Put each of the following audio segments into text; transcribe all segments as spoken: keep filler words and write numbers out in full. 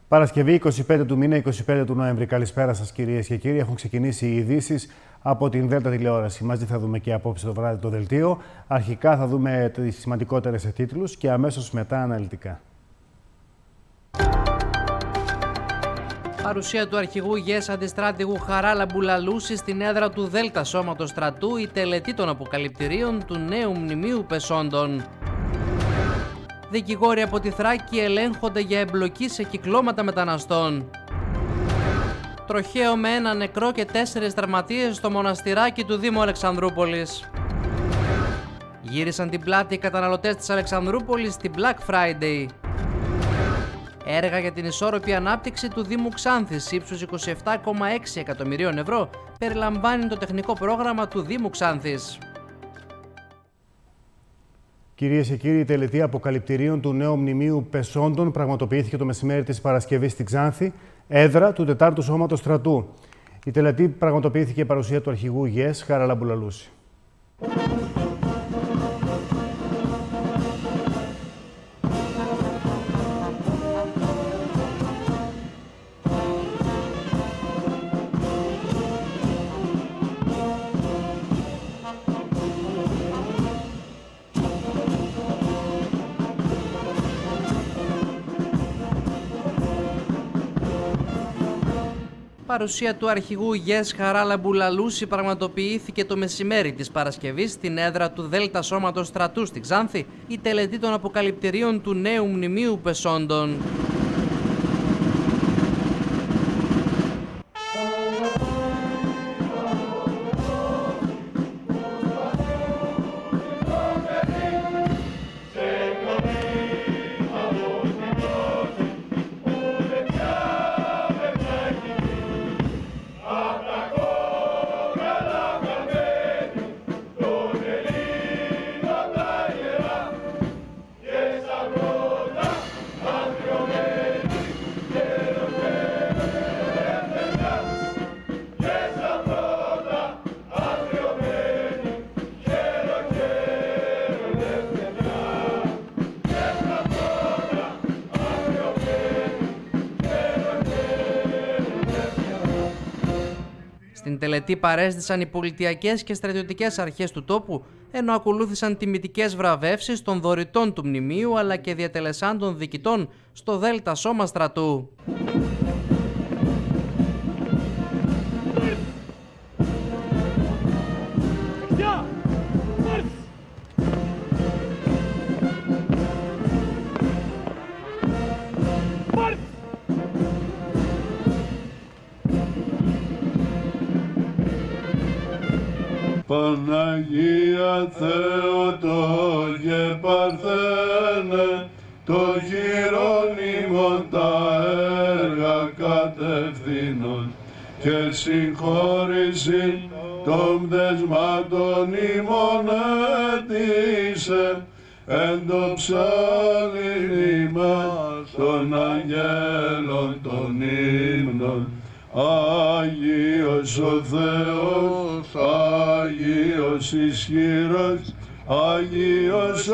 Παρασκευή είκοσι πέντε του μήνα, είκοσι πέντε του Νοέμβρη. Καλησπέρα σας κυρίες και κύριοι. Έχουν ξεκινήσει οι ειδήσεις από την Δέλτα τηλεόραση. Μαζί θα δούμε και απόψε το βράδυ το δελτίο. Αρχικά θα δούμε τις σημαντικότερες τίτλους και αμέσως μετά αναλυτικά. Παρουσία του αρχηγού ΓΕΣ αντιστράτηγου Χαράλα Μπουλαλούση στην έδρα του Δέλτα Σώματος Στρατού, η τελετή των αποκαλυπτηρίων του νέου μνημείου πεσόντων. Δικηγόροι από τη Θράκη ελέγχονται για εμπλοκή σε κυκλώματα μεταναστών. Τροχαίο με ένα νεκρό και τέσσερις τραυματίες στο μοναστηράκι του Δήμου Αλεξανδρούπολης. Γύρισαν την πλάτη οι καταναλωτές της Αλεξανδρούπολης στην Black Friday. Έργα για την ισόρροπη ανάπτυξη του Δήμου Ξάνθης ύψους είκοσι επτά κόμμα έξι εκατομμυρίων ευρώ περιλαμβάνει το τεχνικό πρόγραμμα του Δήμου Ξάνθης. Κυρίες και κύριοι, η τελετή αποκαλυπτηρίων του νέου μνημείου πεσόντων πραγματοποιήθηκε το μεσημέρι της Παρασκευής στη Ξάνθη, έδρα του τετάρτου Σώματος Στρατού. Η τελετή πραγματοποιήθηκε η παρουσία του αρχηγού ΓΕΣ Χαράλα Μπουλαλούση. Παρουσία του αρχηγού ΓΕΣ Χαράλα Μπουλαλούση πραγματοποιήθηκε το μεσημέρι της Παρασκευής στην έδρα του Δέλτα Σώματος Στρατού στη Ξάνθη, η τελετή των αποκαλυπτηρίων του νέου μνημείου πεσόντων. Στην τελετή παρέστησαν οι πολιτιακές και στρατιωτικές αρχές του τόπου, ενώ ακολούθησαν τιμητικές βραβεύσεις των δωρητών του μνημείου αλλά και διατελεσάντων διοικητών στο Δέλτα Σώμα Στρατού. Παναγία Θεοτό και Παρθένε, το Γερόνιμο τα έργα κατευθύνων και συγχώρηση των πτεσμάτων ημών έτησε, εν το ψάλιν ημάς των αγγέλων των ύμνων. Άγιος ο Θεός, Άγιος ισχυρός, Άγιος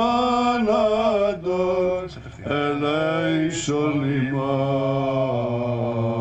αθάνατος, ελέησον ημάς.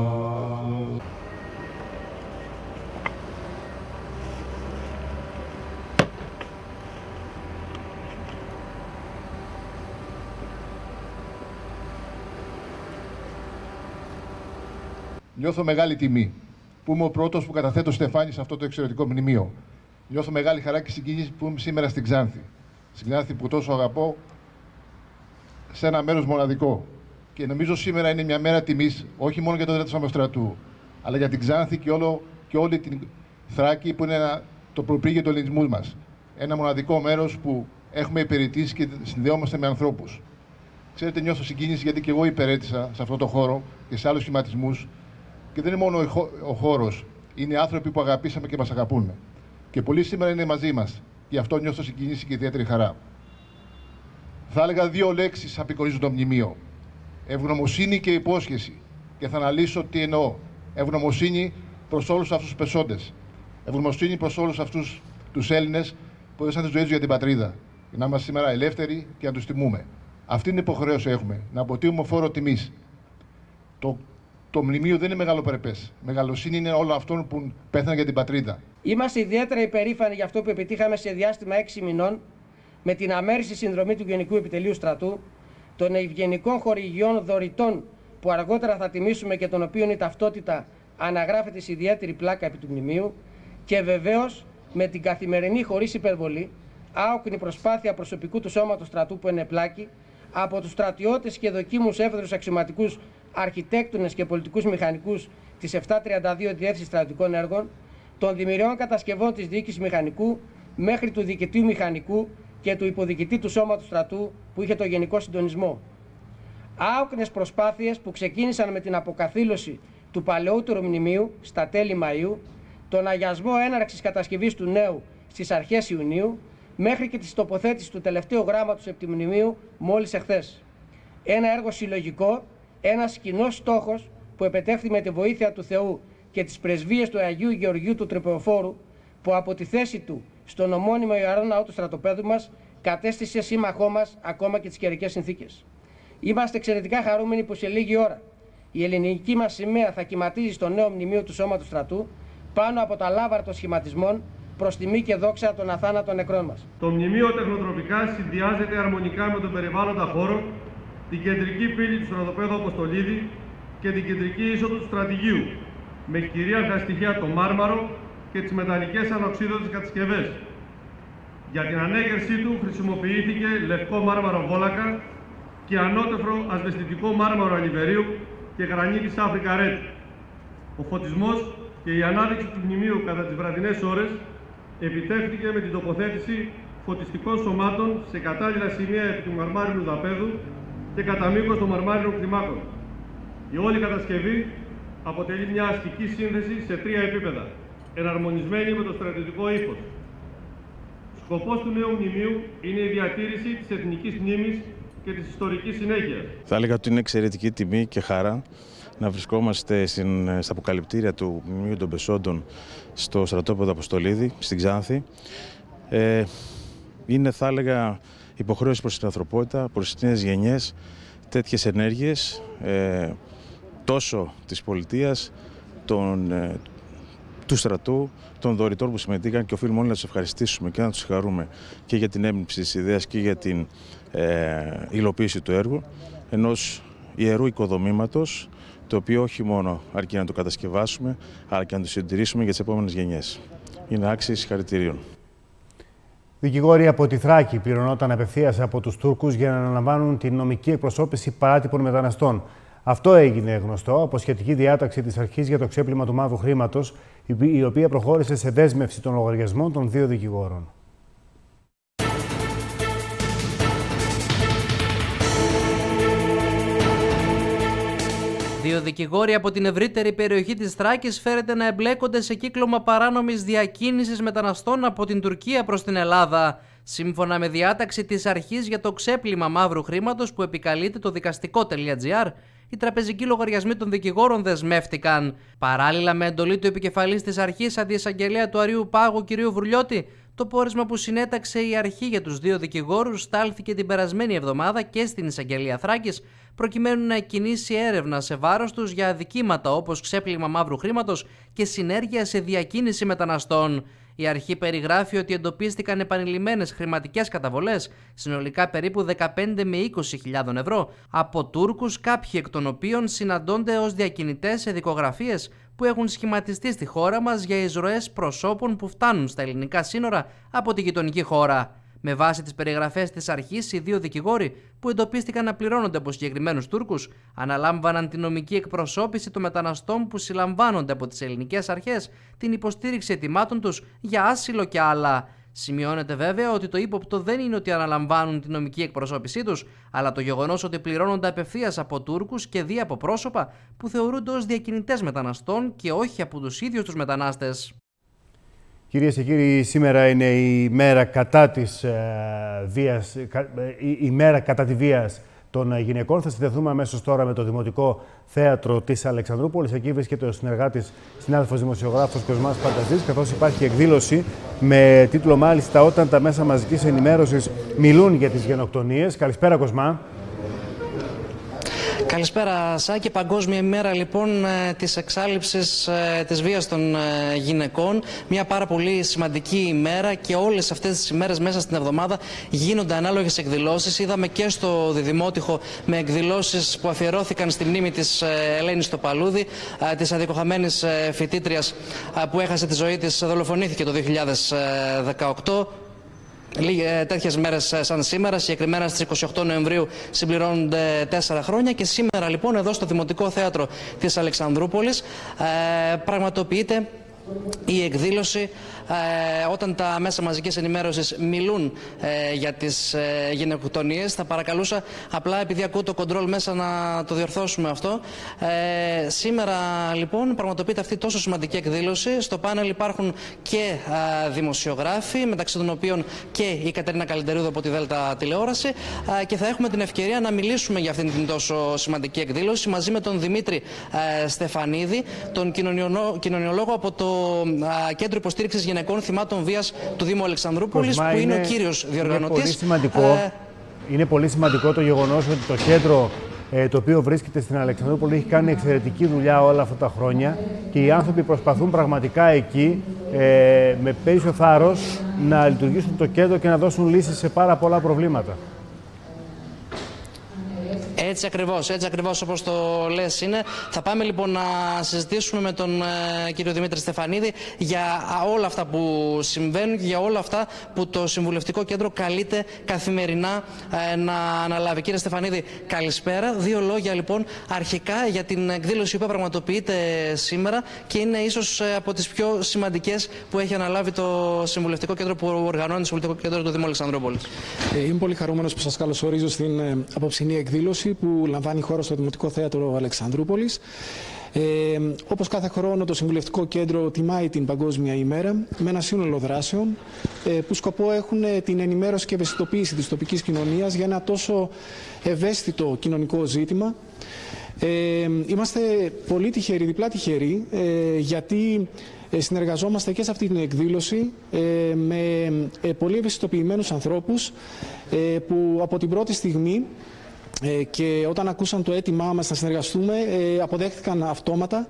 Νιώθω μεγάλη τιμή που είμαι ο πρώτος που καταθέτω στεφάνι σε αυτό το εξαιρετικό μνημείο. Νιώθω μεγάλη χαρά και συγκίνηση που είμαι σήμερα στην Ξάνθη. Στην Ξάνθη που τόσο αγαπώ, σε ένα μέρος μοναδικό. Και νομίζω σήμερα είναι μια μέρα τιμής, όχι μόνο για το Δέλτα Σώματος Στρατού, αλλά για την Ξάνθη και, όλο, και όλη την Θράκη που είναι ένα, το προπήγε του ελληνισμού μας. Ένα μοναδικό μέρος που έχουμε υπηρετήσει και συνδεόμαστε με ανθρώπους. Ξέρετε, νιώθω συγκίνηση γιατί και εγώ υπηρέτησα σε αυτό το χώρο και σε άλλους σχηματισμούς. Και δεν είναι μόνο ο χώρος, είναι άνθρωποι που αγαπήσαμε και μας αγαπούν. Και πολλοί σήμερα είναι μαζί μας. Γι' αυτό νιώθω συγκίνηση και ιδιαίτερη χαρά. Θα έλεγα δύο λέξεις απεικονίζουν το μνημείο. Ευγνωμοσύνη και υπόσχεση. Και θα αναλύσω τι εννοώ. Ευγνωμοσύνη προς όλους αυτούς τους πεσόντες. Ευγνωμοσύνη προς όλους αυτούς τους Έλληνες που έδωσαν τη ζωή τους για την πατρίδα. Για να είμαστε σήμερα ελεύθεροι και να τους τιμούμε. Αυτή είναι η υποχρέωση που έχουμε. Να αποτείουμε φόρο τιμής. Το, το μνημείο δεν είναι μεγαλοπρεπές. Μεγαλοσύνη είναι όλων αυτών που πέθαναν για την πατρίδα. Είμαστε ιδιαίτερα υπερήφανοι για αυτό που επιτύχαμε σε διάστημα έξι μηνών με την αμέριστη συνδρομή του Γενικού Επιτελείου Στρατού, των ευγενικών χορηγιών δωρητών που αργότερα θα τιμήσουμε και των οποίων η ταυτότητα αναγράφεται σε ιδιαίτερη πλάκα επί του μνημείου, και βεβαίως με την καθημερινή, χωρίς υπερβολή, άοκνη προσπάθεια προσωπικού του σώματος στρατού που ενεπλάκη από τους στρατιώτες και δοκίμους εύεδρους αξιωματικούς, αρχιτέκτονες και πολιτικούς μηχανικούς της επτακόσια τριάντα δύο Διεύθυνσης Στρατιωτικών Έργων, των δημιουργών κατασκευών της Διοίκησης Μηχανικού μέχρι του Διοικητή Μηχανικού και του Υποδιοικητή του Σώματος Στρατού που είχε το γενικό συντονισμό. Άοκνες προσπάθειες που ξεκίνησαν με την αποκαθήλωση του παλαιότερου μνημείου στα τέλη Μαΐου, τον αγιασμό έναρξης κατασκευής του νέου στις αρχές Ιουνίου, μέχρι και τη τοποθέτηση του τελευταίου γράμματος επιμνημείου μόλις εχθές. Ένα έργο συλλογικό, ένας κοινός στόχος που επετεύχθη με τη βοήθεια του Θεού και τις πρεσβείες του Αγίου Γεωργίου του Τρυπεοφόρου, που από τη θέση του στον ομώνυμο Ιερό Ναό του στρατοπέδου μας κατέστησε σύμμαχό μας ακόμα και τις καιρικές συνθήκες. Είμαστε εξαιρετικά χαρούμενοι που σε λίγη ώρα η ελληνική μας σημαία θα κυματίζει στο νέο μνημείο του Σώματος Στρατού πάνω από τα λάβαρα των σχηματισμών, προς τιμή και δόξα των αθάνατων νεκρών μας. Το μνημείο τεχνοτροπικά συνδυάζεται αρμονικά με τον περιβάλλοντα χώρο, την κεντρική πύλη του στρατοπέδου Αποστολίδη και την κεντρική είσοδο του στρατηγείου, με κυρίαρχα στοιχεία το μάρμαρο και τις μεταλλικές ανοξίδωτες κατασκευές. Για την ανέγερσή του χρησιμοποιήθηκε λευκό μάρμαρο βόλακα και ανώτεφρο ασβεστητικό μάρμαρο αλιβερίου και γρανίτη Αφρικα Ρέντ. Ο φωτισμός και η ανάδειξη του μνημείου κατά τις βραδινές ώρες επιτεύχθηκε με την τοποθέτηση φωτιστικών σωμάτων σε κατάλληλα σημεία επί του μαρμάρινου δαπέδου και κατά μήκος των μαρμάρινων κλιμάκων. Η όλη κατασκευή αποτελεί μια αστική σύνθεση σε τρία επίπεδα, εναρμονισμένη με το στρατιωτικό ύφος. Σκοπός του νέου μνημείου είναι η διατήρηση της εθνικής μνήμης και της ιστορικής συνέχειας. Θα έλεγα ότι είναι εξαιρετική τιμή και χαρά να βρισκόμαστε στην, στα αποκαλυπτήρια του Μνημείου των Πεσόντων στο στρατόπεδο Αποστολίδη, στην Ξάνθη. Ε, είναι, θα έλεγα, υποχρέωση προς την ανθρωπότητα, προς τις νέες γενιές, τέτοιες ενέργειες, ε, τόσο της πολιτείας, των, ε, του στρατού, των δωρητών που συμμετείχαν, και οφείλουμε όλοι να τους ευχαριστήσουμε και να τους συγχαρούμε και για την έμπνευση της ιδέας και για την ε, υλοποίηση του έργου ενός ιερού οικοδομήματος, το οποίο όχι μόνο αρκεί να το κατασκευάσουμε, αλλά και να το συντηρήσουμε για τις επόμενες γενιές. Είναι άξιοι συγχαρητηρίων. Δικηγόροι από τη Θράκη πληρωνόταν απευθείας από τους Τούρκους για να αναλαμβάνουν την νομική εκπροσώπηση παράτυπων μεταναστών. Αυτό έγινε γνωστό από σχετική διάταξη της Αρχής για το ξέπλυμα του μαύρου χρήματος, η οποία προχώρησε σε δέσμευση των λογαριασμών των δύο δικηγόρων. Δύο δικηγόροι από την ευρύτερη περιοχή της Θράκης φέρεται να εμπλέκονται σε κύκλωμα παράνομης διακίνησης μεταναστών από την Τουρκία προς την Ελλάδα. Σύμφωνα με διάταξη της Αρχής για το ξέπλυμα μαύρου χρήματος που επικαλείται το δικαστικό.gr, οι τραπεζικοί λογαριασμοί των δικηγόρων δεσμεύτηκαν. Παράλληλα, με εντολή του επικεφαλής της Αρχής Αντιεισαγγελέα του Αριού Πάγου κ. Βρουλιώτη, το πόρισμα που συνέταξε η Αρχή για τους δύο δικηγόρους στάλθηκε την περασμένη εβδομάδα και στην Εισαγγελία Θράκης, προκειμένου να εκκινήσει έρευνα σε βάρος τους για αδικήματα όπως ξέπλυμα μαύρου χρήματος και συνέργεια σε διακίνηση μεταναστών. Η Αρχή περιγράφει ότι εντοπίστηκαν επανειλημμένες χρηματικές καταβολές, συνολικά περίπου δεκαπέντε με είκοσι χιλιάδες ευρώ, από Τούρκους, κάποιοι εκ των οποίων συναντώνται ως διακινητές σε δικογραφίες που έχουν σχηματιστεί στη χώρα μας για εισρωές προσώπων που φτάνουν στα ελληνικά σύνορα από τη γειτονική χώρα. Με βάση τις περιγραφές της Αρχής, οι δύο δικηγόροι που εντοπίστηκαν να πληρώνονται από συγκεκριμένους Τούρκους αναλάμβαναν την νομική εκπροσώπηση των μεταναστών που συλλαμβάνονται από τις ελληνικές αρχές, την υποστήριξη αιτημάτων τους για άσυλο και άλλα. Σημειώνεται βέβαια ότι το ύποπτο δεν είναι ότι αναλαμβάνουν την νομική εκπροσώπησή τους, αλλά το γεγονός ότι πληρώνονται απευθείας από Τούρκους και δι' από πρόσωπα που θεωρούνται ως διακινητές μεταναστών και όχι από τους ίδιους τους μετανάστες. Κυρίες και κύριοι, σήμερα είναι η μέρα κατά της ε, βίας, η, η μέρα κατά τη βίας των γυναικών. Θα συνδεθούμε αμέσως τώρα με το Δημοτικό Θέατρο της Αλεξανδρούπολης. Εκεί βρίσκεται ο συνεργάτης, συνάδελφος δημοσιογράφος Κοσμάς Πανταζής, καθώς υπάρχει εκδήλωση με τίτλο μάλιστα «Όταν τα μέσα μαζικής ενημέρωσης μιλούν για τις γενοκτονίες». Καλησπέρα, Κοσμά. Καλησπέρα Σάκη. Παγκόσμια ημέρα λοιπόν της εξάλειψης της βίας των γυναικών. Μια πάρα πολύ σημαντική ημέρα και όλες αυτές τις ημέρες μέσα στην εβδομάδα γίνονται ανάλογες εκδηλώσεις. Είδαμε και στο Διδημότυχο με εκδηλώσεις που αφιερώθηκαν στη μνήμη της Ελένης Τοπαλούδη, της αδικοχαμένης φοιτήτριας που έχασε τη ζωή της, δολοφονήθηκε το δύο χιλιάδες δεκαοκτώ. Τέτοιες μέρες σαν σήμερα, συγκεκριμένα στις είκοσι οκτώ Νοεμβρίου, συμπληρώνονται τέσσερα χρόνια και σήμερα λοιπόν εδώ στο Δημοτικό Θέατρο της Αλεξανδρούπολης ε, πραγματοποιείται η εκδήλωση ε, όταν τα μέσα μαζικής ενημέρωσης μιλούν ε, για τις ε, γυναικοκτονίες. Θα παρακαλούσα απλά, επειδή ακούω το κοντρόλ μέσα, να το διορθώσουμε αυτό. Ε, σήμερα λοιπόν πραγματοποιείται αυτή τόσο σημαντική εκδήλωση. Στο πάνελ υπάρχουν και ε, δημοσιογράφοι, μεταξύ των οποίων και η Κατερίνα Καλεντερούδου από τη Δέλτα Τηλεόραση, ε, και θα έχουμε την ευκαιρία να μιλήσουμε για αυτήν την τόσο σημαντική εκδήλωση μαζί με τον Δημήτρη ε, Στεφανίδη, τον κοινωνιολόγο από το Κέντρο Υποστήριξης Γυναικών Θυμάτων Βίας του Δήμου Αλεξανδρούπολης, που είναι, είναι ο κύριος διοργανωτής. Είναι πολύ σημαντικό, ε... είναι πολύ σημαντικό το γεγονός ότι το κέντρο ε, το οποίο βρίσκεται στην Αλεξανδρούπολη έχει κάνει εξαιρετική δουλειά όλα αυτά τα χρόνια και οι άνθρωποι προσπαθούν πραγματικά εκεί ε, με πέρυσιο θάρρος να λειτουργήσουν το κέντρο και να δώσουν λύσεις σε πάρα πολλά προβλήματα. Έτσι ακριβώς, έτσι ακριβώς όπως το λες είναι. Θα πάμε λοιπόν να συζητήσουμε με τον ε, κύριο Δημήτρη Στεφανίδη για όλα αυτά που συμβαίνουν και για όλα αυτά που το Συμβουλευτικό Κέντρο καλείται καθημερινά ε, να αναλάβει. Κύριε Στεφανίδη, καλησπέρα. Δύο λόγια λοιπόν αρχικά για την εκδήλωση που πραγματοποιείται σήμερα και είναι ίσως ε, από τις πιο σημαντικές που έχει αναλάβει το Συμβουλευτικό Κέντρο που οργανώνει το Συμβουλευτικό Κέντρο του Δήμου Αλεξανδρούπολης. Ε, είμαι πολύ χαρούμενος που σας καλωσορίζω στην ε, απόψινή εκδήλωση που λαμβάνει χώρα στο Δημοτικό Θέατρο Αλεξανδρούπολης. Ε, όπως κάθε χρόνο, το Συμβουλευτικό Κέντρο τιμάει την Παγκόσμια ημέρα με ένα σύνολο δράσεων ε, που σκοπό έχουν την ενημέρωση και ευαισθητοποίηση της τοπικής κοινωνίας για ένα τόσο ευαίσθητο κοινωνικό ζήτημα. Ε, είμαστε πολύ τυχεροί, διπλά τυχεροί, ε, γιατί συνεργαζόμαστε και σε αυτή την εκδήλωση ε, με ε, πολύ ευαισθητοποιημένους ανθρώπους ε, που από την πρώτη στιγμή Ε, και όταν ακούσαν το αίτημά μας να συνεργαστούμε, ε, αποδέχτηκαν αυτόματα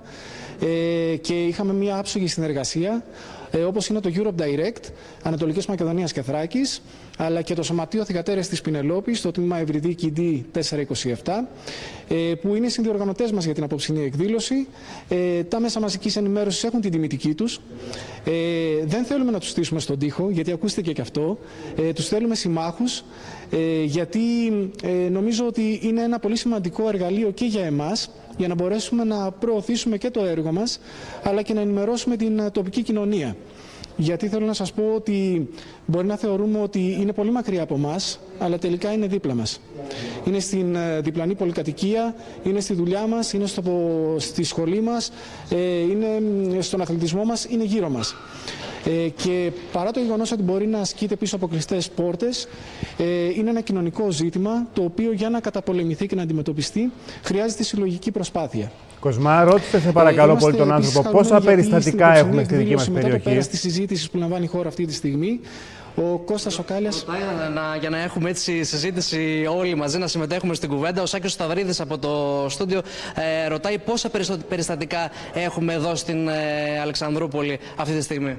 ε, και είχαμε μια άψογη συνεργασία, ε, όπως είναι το Europe Direct, Ανατολικής Μακεδονίας και Θράκης, αλλά και το Σωματείο Θυγατέρες της Πινελόπης, το τμήμα Ευρυδίκη ντι τετρακόσια είκοσι επτά, ε, που είναι συνδιοργανωτές μας για την απόψινή εκδήλωση. Ε, τα μέσα μαζικής ενημέρωσης έχουν την τιμητική τους. Ε, δεν θέλουμε να τους στήσουμε στον τοίχο, γιατί ακούστηκε και αυτό. Ε, τους θέλουμε συμμάχους, ε, γιατί ε, νομίζω ότι είναι ένα πολύ σημαντικό εργαλείο και για εμάς, για να μπορέσουμε να προωθήσουμε και το έργο μας, αλλά και να ενημερώσουμε την τοπική κοινωνία. Γιατί θέλω να σας πω ότι μπορεί να θεωρούμε ότι είναι πολύ μακριά από μας, αλλά τελικά είναι δίπλα μας. Είναι στην διπλανή πολυκατοικία, είναι στη δουλειά μας, είναι στο, στη σχολή μας, είναι στον αθλητισμό μας, είναι γύρω μας. Ε, και παρά το γεγονός ότι μπορεί να ασκείται πίσω από κλειστές πόρτες, ε, είναι ένα κοινωνικό ζήτημα το οποίο για να καταπολεμηθεί και να αντιμετωπιστεί χρειάζεται συλλογική προσπάθεια. Κοσμά, ρώτησε σε παρακαλώ ε, πολύ τον άνθρωπο πόσα περιστατικά έχουμε στη δική μας περιοχή. Μετά το πέρας της συζήτησης που λαμβάνει η χώρα αυτή τη στιγμή, ο Κώστας ο Κάλιας... Να, για να έχουμε έτσι συζήτηση όλοι μαζί, να συμμετέχουμε στην κουβέντα, ο Σάκης Σταυρίδης από το στούντιο ε, ρωτάει πόσα περιστατικά έχουμε εδώ στην ε, Αλεξανδρούπολη αυτή τη στιγμή.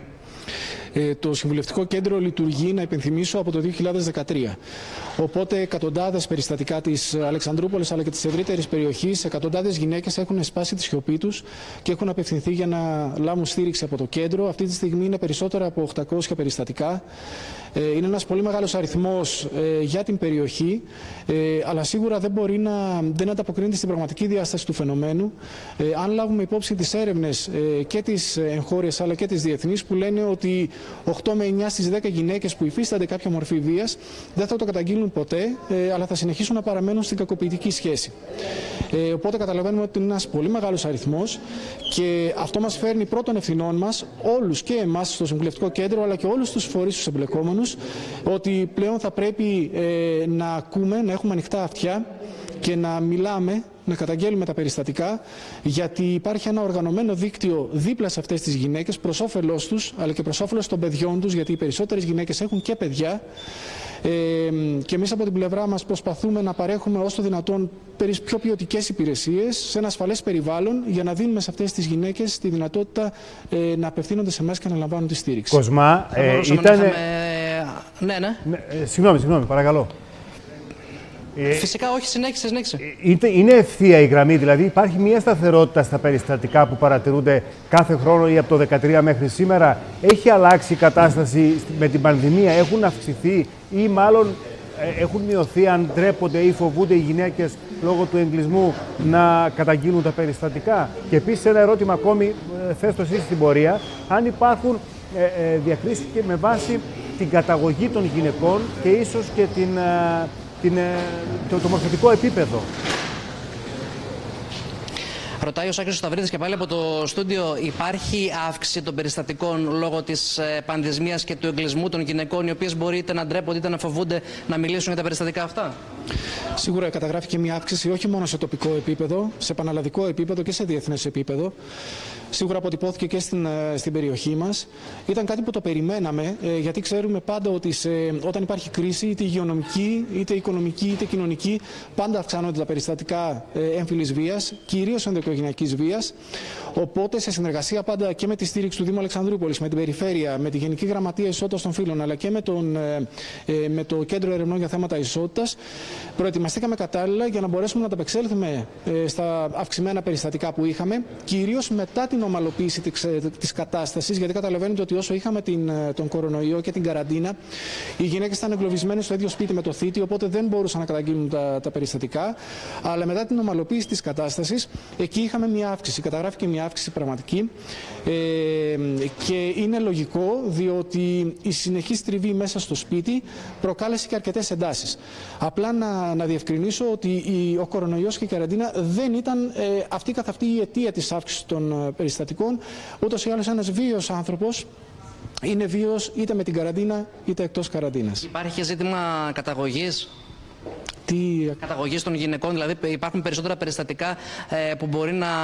Ε, το Συμβουλευτικό Κέντρο λειτουργεί, να υπενθυμίσω, από το δύο χιλιάδες δεκατρία. Οπότε εκατοντάδες περιστατικά της Αλεξανδρούπολης αλλά και της ευρύτερης περιοχής, εκατοντάδες γυναίκες έχουν σπάσει τη σιωπή τους και έχουν απευθυνθεί για να λάβουν στήριξη από το κέντρο. Αυτή τη στιγμή είναι περισσότερα από οχτακόσια περιστατικά. Είναι ένας πολύ μεγάλος αριθμός ε, για την περιοχή, ε, αλλά σίγουρα δεν μπορεί να δεν ανταποκρίνεται στην πραγματική διάσταση του φαινομένου. Ε, αν λάβουμε υπόψη τις έρευνες ε, και τις εγχώριες αλλά και τις διεθνείς, που λένε ότι οκτώ με εννιά στις δέκα γυναίκες που υφίστανται κάποια μορφή βίας δεν θα το καταγγείλουν ποτέ, ε, αλλά θα συνεχίσουν να παραμένουν στην κακοποιητική σχέση. Ε, οπότε καταλαβαίνουμε ότι είναι ένας πολύ μεγάλος αριθμός και αυτό μας φέρνει πρώτων ευθυνών μας, όλους και εμάς στο Συμβουλευτικό Κέντρο, αλλά και όλους τους φορείς τους εμπλεκόμενους, ότι πλέον θα πρέπει ε, να ακούμε, να έχουμε ανοιχτά αυτιά και να μιλάμε να καταγγέλουμε τα περιστατικά, γιατί υπάρχει ένα οργανωμένο δίκτυο δίπλα σε αυτές τις γυναίκες προς όφελός τους, αλλά και προς όφελος των παιδιών τους, γιατί οι περισσότερες γυναίκες έχουν και παιδιά. Ε, και εμείς από την πλευρά μας προσπαθούμε να παρέχουμε όσο το δυνατόν πιο ποιοτικές υπηρεσίες σε ένα ασφαλές περιβάλλον, για να δίνουμε σε αυτές τις γυναίκες τη δυνατότητα ε, να απευθύνονται σε εμάς και να λαμβάνουν τη στήριξη. Κοσμά, ε, ήταν... Είχαμε... Ναι, ναι. ναι ε, συγγνώμη, συγγνώμη, παρακαλώ. Φυσικά όχι, συνέχισε, συνέχισε. Είναι ευθεία η γραμμή, δηλαδή υπάρχει μια σταθερότητα στα περιστατικά που παρατηρούνται κάθε χρόνο ή από το δύο χιλιάδες δεκατρία μέχρι σήμερα. Έχει αλλάξει η κατάσταση με την πανδημία, έχουν αυξηθεί ή μάλλον έχουν μειωθεί, αν ντρέπονται ή φοβούνται οι γυναίκες λόγω του εγκλισμού να καταγγείλουν τα περιστατικά? Και επίσης ένα ερώτημα ακόμη, θες το εσείς στην πορεία, αν υπάρχουν ε, ε, διακρίσεις και με βάση την καταγωγή των γυναικών και ίσως και την... Ε, Την, το, το μορφωτικό επίπεδο. Ρωτάει ο Σάκης Σταυρίδης και πάλι από το στούντιο, υπάρχει αύξηση των περιστατικών λόγω της ε, πανδημίας και του εγκλισμού των γυναικών, οι οποίες μπορεί είτε να ντρέπονται είτε να φοβούνται να μιλήσουν για τα περιστατικά αυτά? Σίγουρα καταγράφηκε μια αύξηση όχι μόνο σε τοπικό επίπεδο, σε πανελλαδικό επίπεδο και σε διεθνές επίπεδο. Σίγουρα αποτυπώθηκε και στην, στην περιοχή μας. Ήταν κάτι που το περιμέναμε, γιατί ξέρουμε πάντα ότι σε, όταν υπάρχει κρίση, είτε υγειονομική, είτε οικονομική, είτε κοινωνική, πάντα αυξάνονται τα περιστατικά έμφυλης βίας, κυρίως ενδοοικογενειακής βίας. Οπότε, σε συνεργασία πάντα και με τη στήριξη του Δήμου Αλεξανδρούπολης, με την Περιφέρεια, με τη Γενική Γραμματεία Ισότητας των Φύλων, αλλά και με, τον, με το Κέντρο Ερευνών για Θέματα Ισότητας, προετοιμαστήκαμε κατάλληλα για να μπορέσουμε να ανταπεξέλθουμε στα αυξημένα περιστατικά που είχαμε, κυρίως μετά την ομαλοποίηση της κατάστασης, γιατί καταλαβαίνετε ότι όσο είχαμε την, τον κορονοϊό και την καραντίνα, οι γυναίκες ήταν εγκλωβισμένες στο ίδιο σπίτι με το θήτη, οπότε δεν μπορούσαν να καταγγείλουν τα, τα περιστατικά. Αλλά μετά την ομαλοποίηση της κατάστασης, εκεί είχαμε μια αύξηση, καταγράφηκε μια αύξηση πραγματική. Ε, και είναι λογικό, διότι η συνεχής τριβή μέσα στο σπίτι προκάλεσε και αρκετές εντάσεις. Απλά να, να διευκρινίσω ότι η, ο κορονοϊός και η καραντίνα δεν ήταν ε, αυτή καθ' αυτή η αιτία της αύξησης των περιστατικών. Ούτως ή άλλως ένας βίος άνθρωπος είναι βίος είτε με την καραντίνα είτε εκτός καραντίνας. Υπάρχει και ζήτημα καταγωγής. Τι... Καταγωγής των γυναικών, δηλαδή υπάρχουν περισσότερα περιστατικά ε, που μπορεί να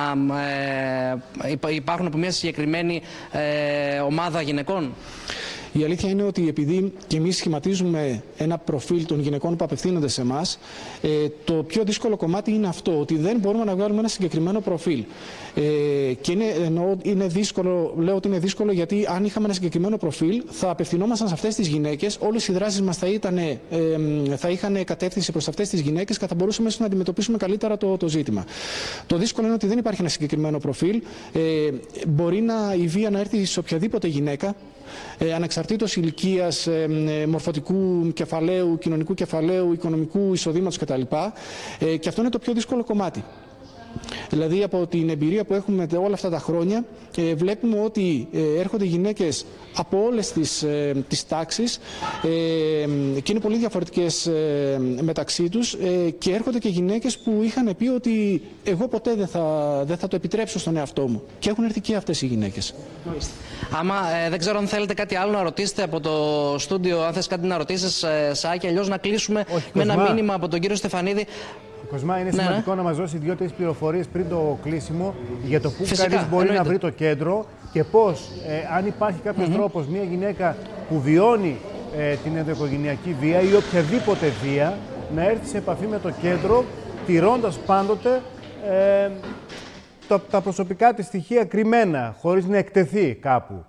ε, υπάρχουν από μια συγκεκριμένη ε, ομάδα γυναικών. Η αλήθεια είναι ότι επειδή και εμείς σχηματίζουμε ένα προφίλ των γυναικών που απευθύνονται σε εμάς, ε, το πιο δύσκολο κομμάτι είναι αυτό, ότι δεν μπορούμε να βγάλουμε ένα συγκεκριμένο προφίλ. Ε, και είναι, εννοώ, είναι δύσκολο, λέω ότι είναι δύσκολο γιατί αν είχαμε ένα συγκεκριμένο προφίλ θα απευθυνόμασταν σε αυτές τις γυναίκες, όλες οι δράσεις μας θα, ήταν, ε, θα είχαν κατεύθυνση προς αυτές τις γυναίκες και θα μπορούσαμε να αντιμετωπίσουμε καλύτερα το, το ζήτημα. Το δύσκολο είναι ότι δεν υπάρχει ένα συγκεκριμένο προφίλ. Ε, μπορεί να, η βία να έρθει σε οποιαδήποτε γυναίκα, Ε, ανεξαρτήτως ηλικίας, ε, ε, μορφωτικού κεφαλαίου, κοινωνικού κεφαλαίου, οικονομικού εισοδήματος κτλ. Ε, και αυτό είναι το πιο δύσκολο κομμάτι. Δηλαδή, από την εμπειρία που έχουμε όλα αυτά τα χρόνια, ε, βλέπουμε ότι ε, έρχονται γυναίκες από όλες τις, ε, τις τάξεις ε, και είναι πολύ διαφορετικές ε, μεταξύ τους ε, και έρχονται και γυναίκες που είχαν πει ότι εγώ ποτέ δεν θα, δεν θα το επιτρέψω στον εαυτό μου. Και έχουν έρθει και αυτές οι γυναίκες. Άμα ε, δεν ξέρω αν θέλετε κάτι άλλο να ρωτήσετε από το στούντιο, αν θες κάτι να ρωτήσεις, ε, Σάκη, αλλιώς να κλείσουμε Όχι, με Κοσμά. ένα μήνυμα από τον κύριο Στεφανίδη. Κοσμά, είναι ναι, σημαντικό ναι. να μας δώσει δύο-τρεις πληροφορίες πριν το κλείσιμο για το πού Φυσικά, κανείς μπορεί εννοείται. να βρει το κέντρο και πώς, ε, αν υπάρχει κάποιος mm-hmm. τρόπος, μια γυναίκα που βιώνει ε, την ενδοοικογενειακή βία ή οποιαδήποτε βία, να έρθει σε επαφή με το κέντρο, τηρώντας πάντοτε ε, τα, τα προσωπικά της στοιχεία κρυμμένα, χωρίς να εκτεθεί κάπου.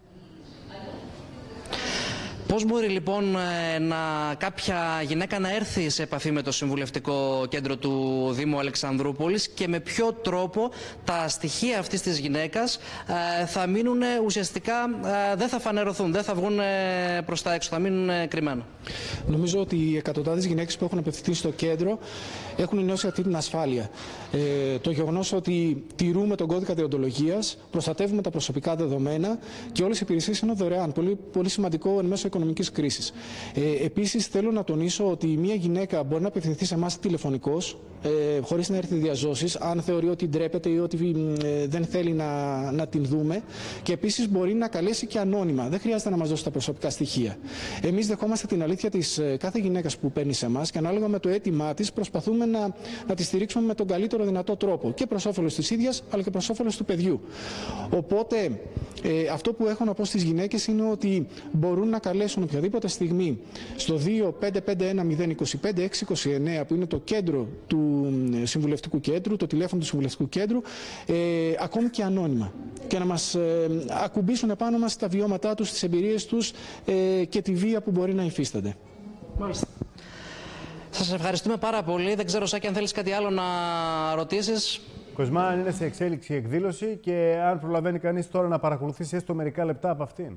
Πώς μπορεί λοιπόν να, κάποια γυναίκα να έρθει σε επαφή με το Συμβουλευτικό Κέντρο του Δήμου Αλεξανδρούπολης και με ποιο τρόπο τα στοιχεία αυτής της γυναίκας ε, θα μείνουν ουσιαστικά, ε, δεν θα φανερωθούν, δεν θα βγουν προς τα έξω, θα μείνουν κρυμμένα? Νομίζω ότι οι εκατοντάδες γυναίκες που έχουν απευθυνθεί στο κέντρο έχουν νιώσει αυτή την ασφάλεια. Ε, το γεγονός ότι τηρούμε τον κώδικα δεοντολογίας, προστατεύουμε τα προσωπικά δεδομένα και όλες οι υπηρεσίες είναι δωρεάν. Πολύ, πολύ σημαντικό εν μέσω οικονομικής κρίσης. Ε, επίσης, θέλω να τονίσω ότι μια γυναίκα μπορεί να απευθυνθεί σε εμάς τηλεφωνικώς, ε, χωρίς να έρθει διαζώσεις, αν θεωρεί ότι ντρέπεται ή ότι ε, δεν θέλει να, να την δούμε. Και επίσης μπορεί να καλέσει και ανώνυμα. Δεν χρειάζεται να μας δώσει τα προσωπικά στοιχεία. Εμείς δεχόμαστε την αλήθεια της ε, κάθε γυναίκας που παίρνει σε εμάς και ανάλογα με το αίτημά της προσπαθούμε να, να τη στηρίξουμε με τον καλύτερο δυνατό τρόπο και προς όφελος της ίδιας αλλά και προς όφελος του παιδιού. Οπότε ε, αυτό που έχω να πω στις γυναίκες είναι ότι μπορούν να καλέσουν οποιαδήποτε στιγμή στο δύο πέντε πέντε ένα μηδέν δύο πέντε έξι δύο εννέα που είναι το κέντρο του συμβουλευτικού κέντρου, το τηλέφωνο του συμβουλευτικού κέντρου, ε, ακόμη και ανώνυμα. Και να μας ε, ακουμπήσουν επάνω μας τα βιώματά τους, τις εμπειρίες τους ε, και τη βία που μπορεί να υφίστανται. Μάλιστα. Σας ευχαριστούμε πάρα πολύ. Δεν ξέρω, Σάκη, αν θέλεις κάτι άλλο να ρωτήσεις. Κοσμά, αν είναι σε εξέλιξη η εκδήλωση και αν προλαβαίνει κανείς τώρα να παρακολουθήσει έστω μερικά λεπτά από αυτήν.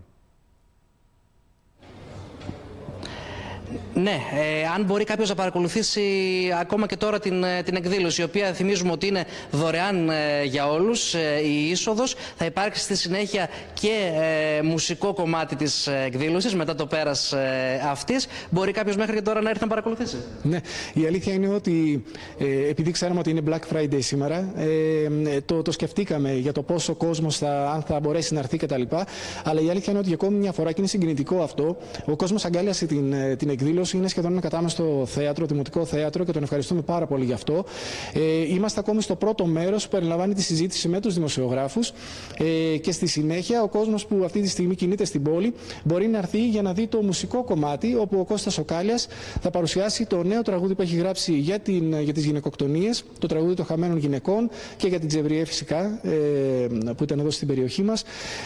Ναι, ε, αν μπορεί κάποιος να παρακολουθήσει ακόμα και τώρα την, την εκδήλωση, η οποία θυμίζουμε ότι είναι δωρεάν ε, για όλους ε, η είσοδος. Θα υπάρξει στη συνέχεια και ε, μουσικό κομμάτι της εκδήλωσης μετά το πέρας ε, αυτής. Μπορεί κάποιος μέχρι και τώρα να έρθει να παρακολουθήσει. Ναι, η αλήθεια είναι ότι ε, επειδή ξέραμε ότι είναι Black Friday σήμερα, ε, το, το σκεφτήκαμε για το πόσο κόσμος θα, αν θα μπορέσει να έρθει κτλ. Αλλά η αλήθεια είναι ότι για ακόμη μια φορά, και είναι συγκινητικό αυτό, ο κόσμος αγκάλιασε την, την εκδήλωση. Είναι σχεδόν ένα κατάμεστο θέατρο, δημοτικό θέατρο, και τον ευχαριστούμε πάρα πολύ γι' αυτό. Ε, είμαστε ακόμη στο πρώτο μέρος που περιλαμβάνει τη συζήτηση με τους δημοσιογράφους ε, και στη συνέχεια ο κόσμος που αυτή τη στιγμή κινείται στην πόλη μπορεί να έρθει για να δει το μουσικό κομμάτι, όπου ο Κώστας Οκάλιας θα παρουσιάσει το νέο τραγούδι που έχει γράψει για, την, για τις γυναικοκτονίες, το τραγούδι των χαμένων γυναικών, και για την Τζεβριέ φυσικά, ε, που ήταν εδώ στην περιοχή μας,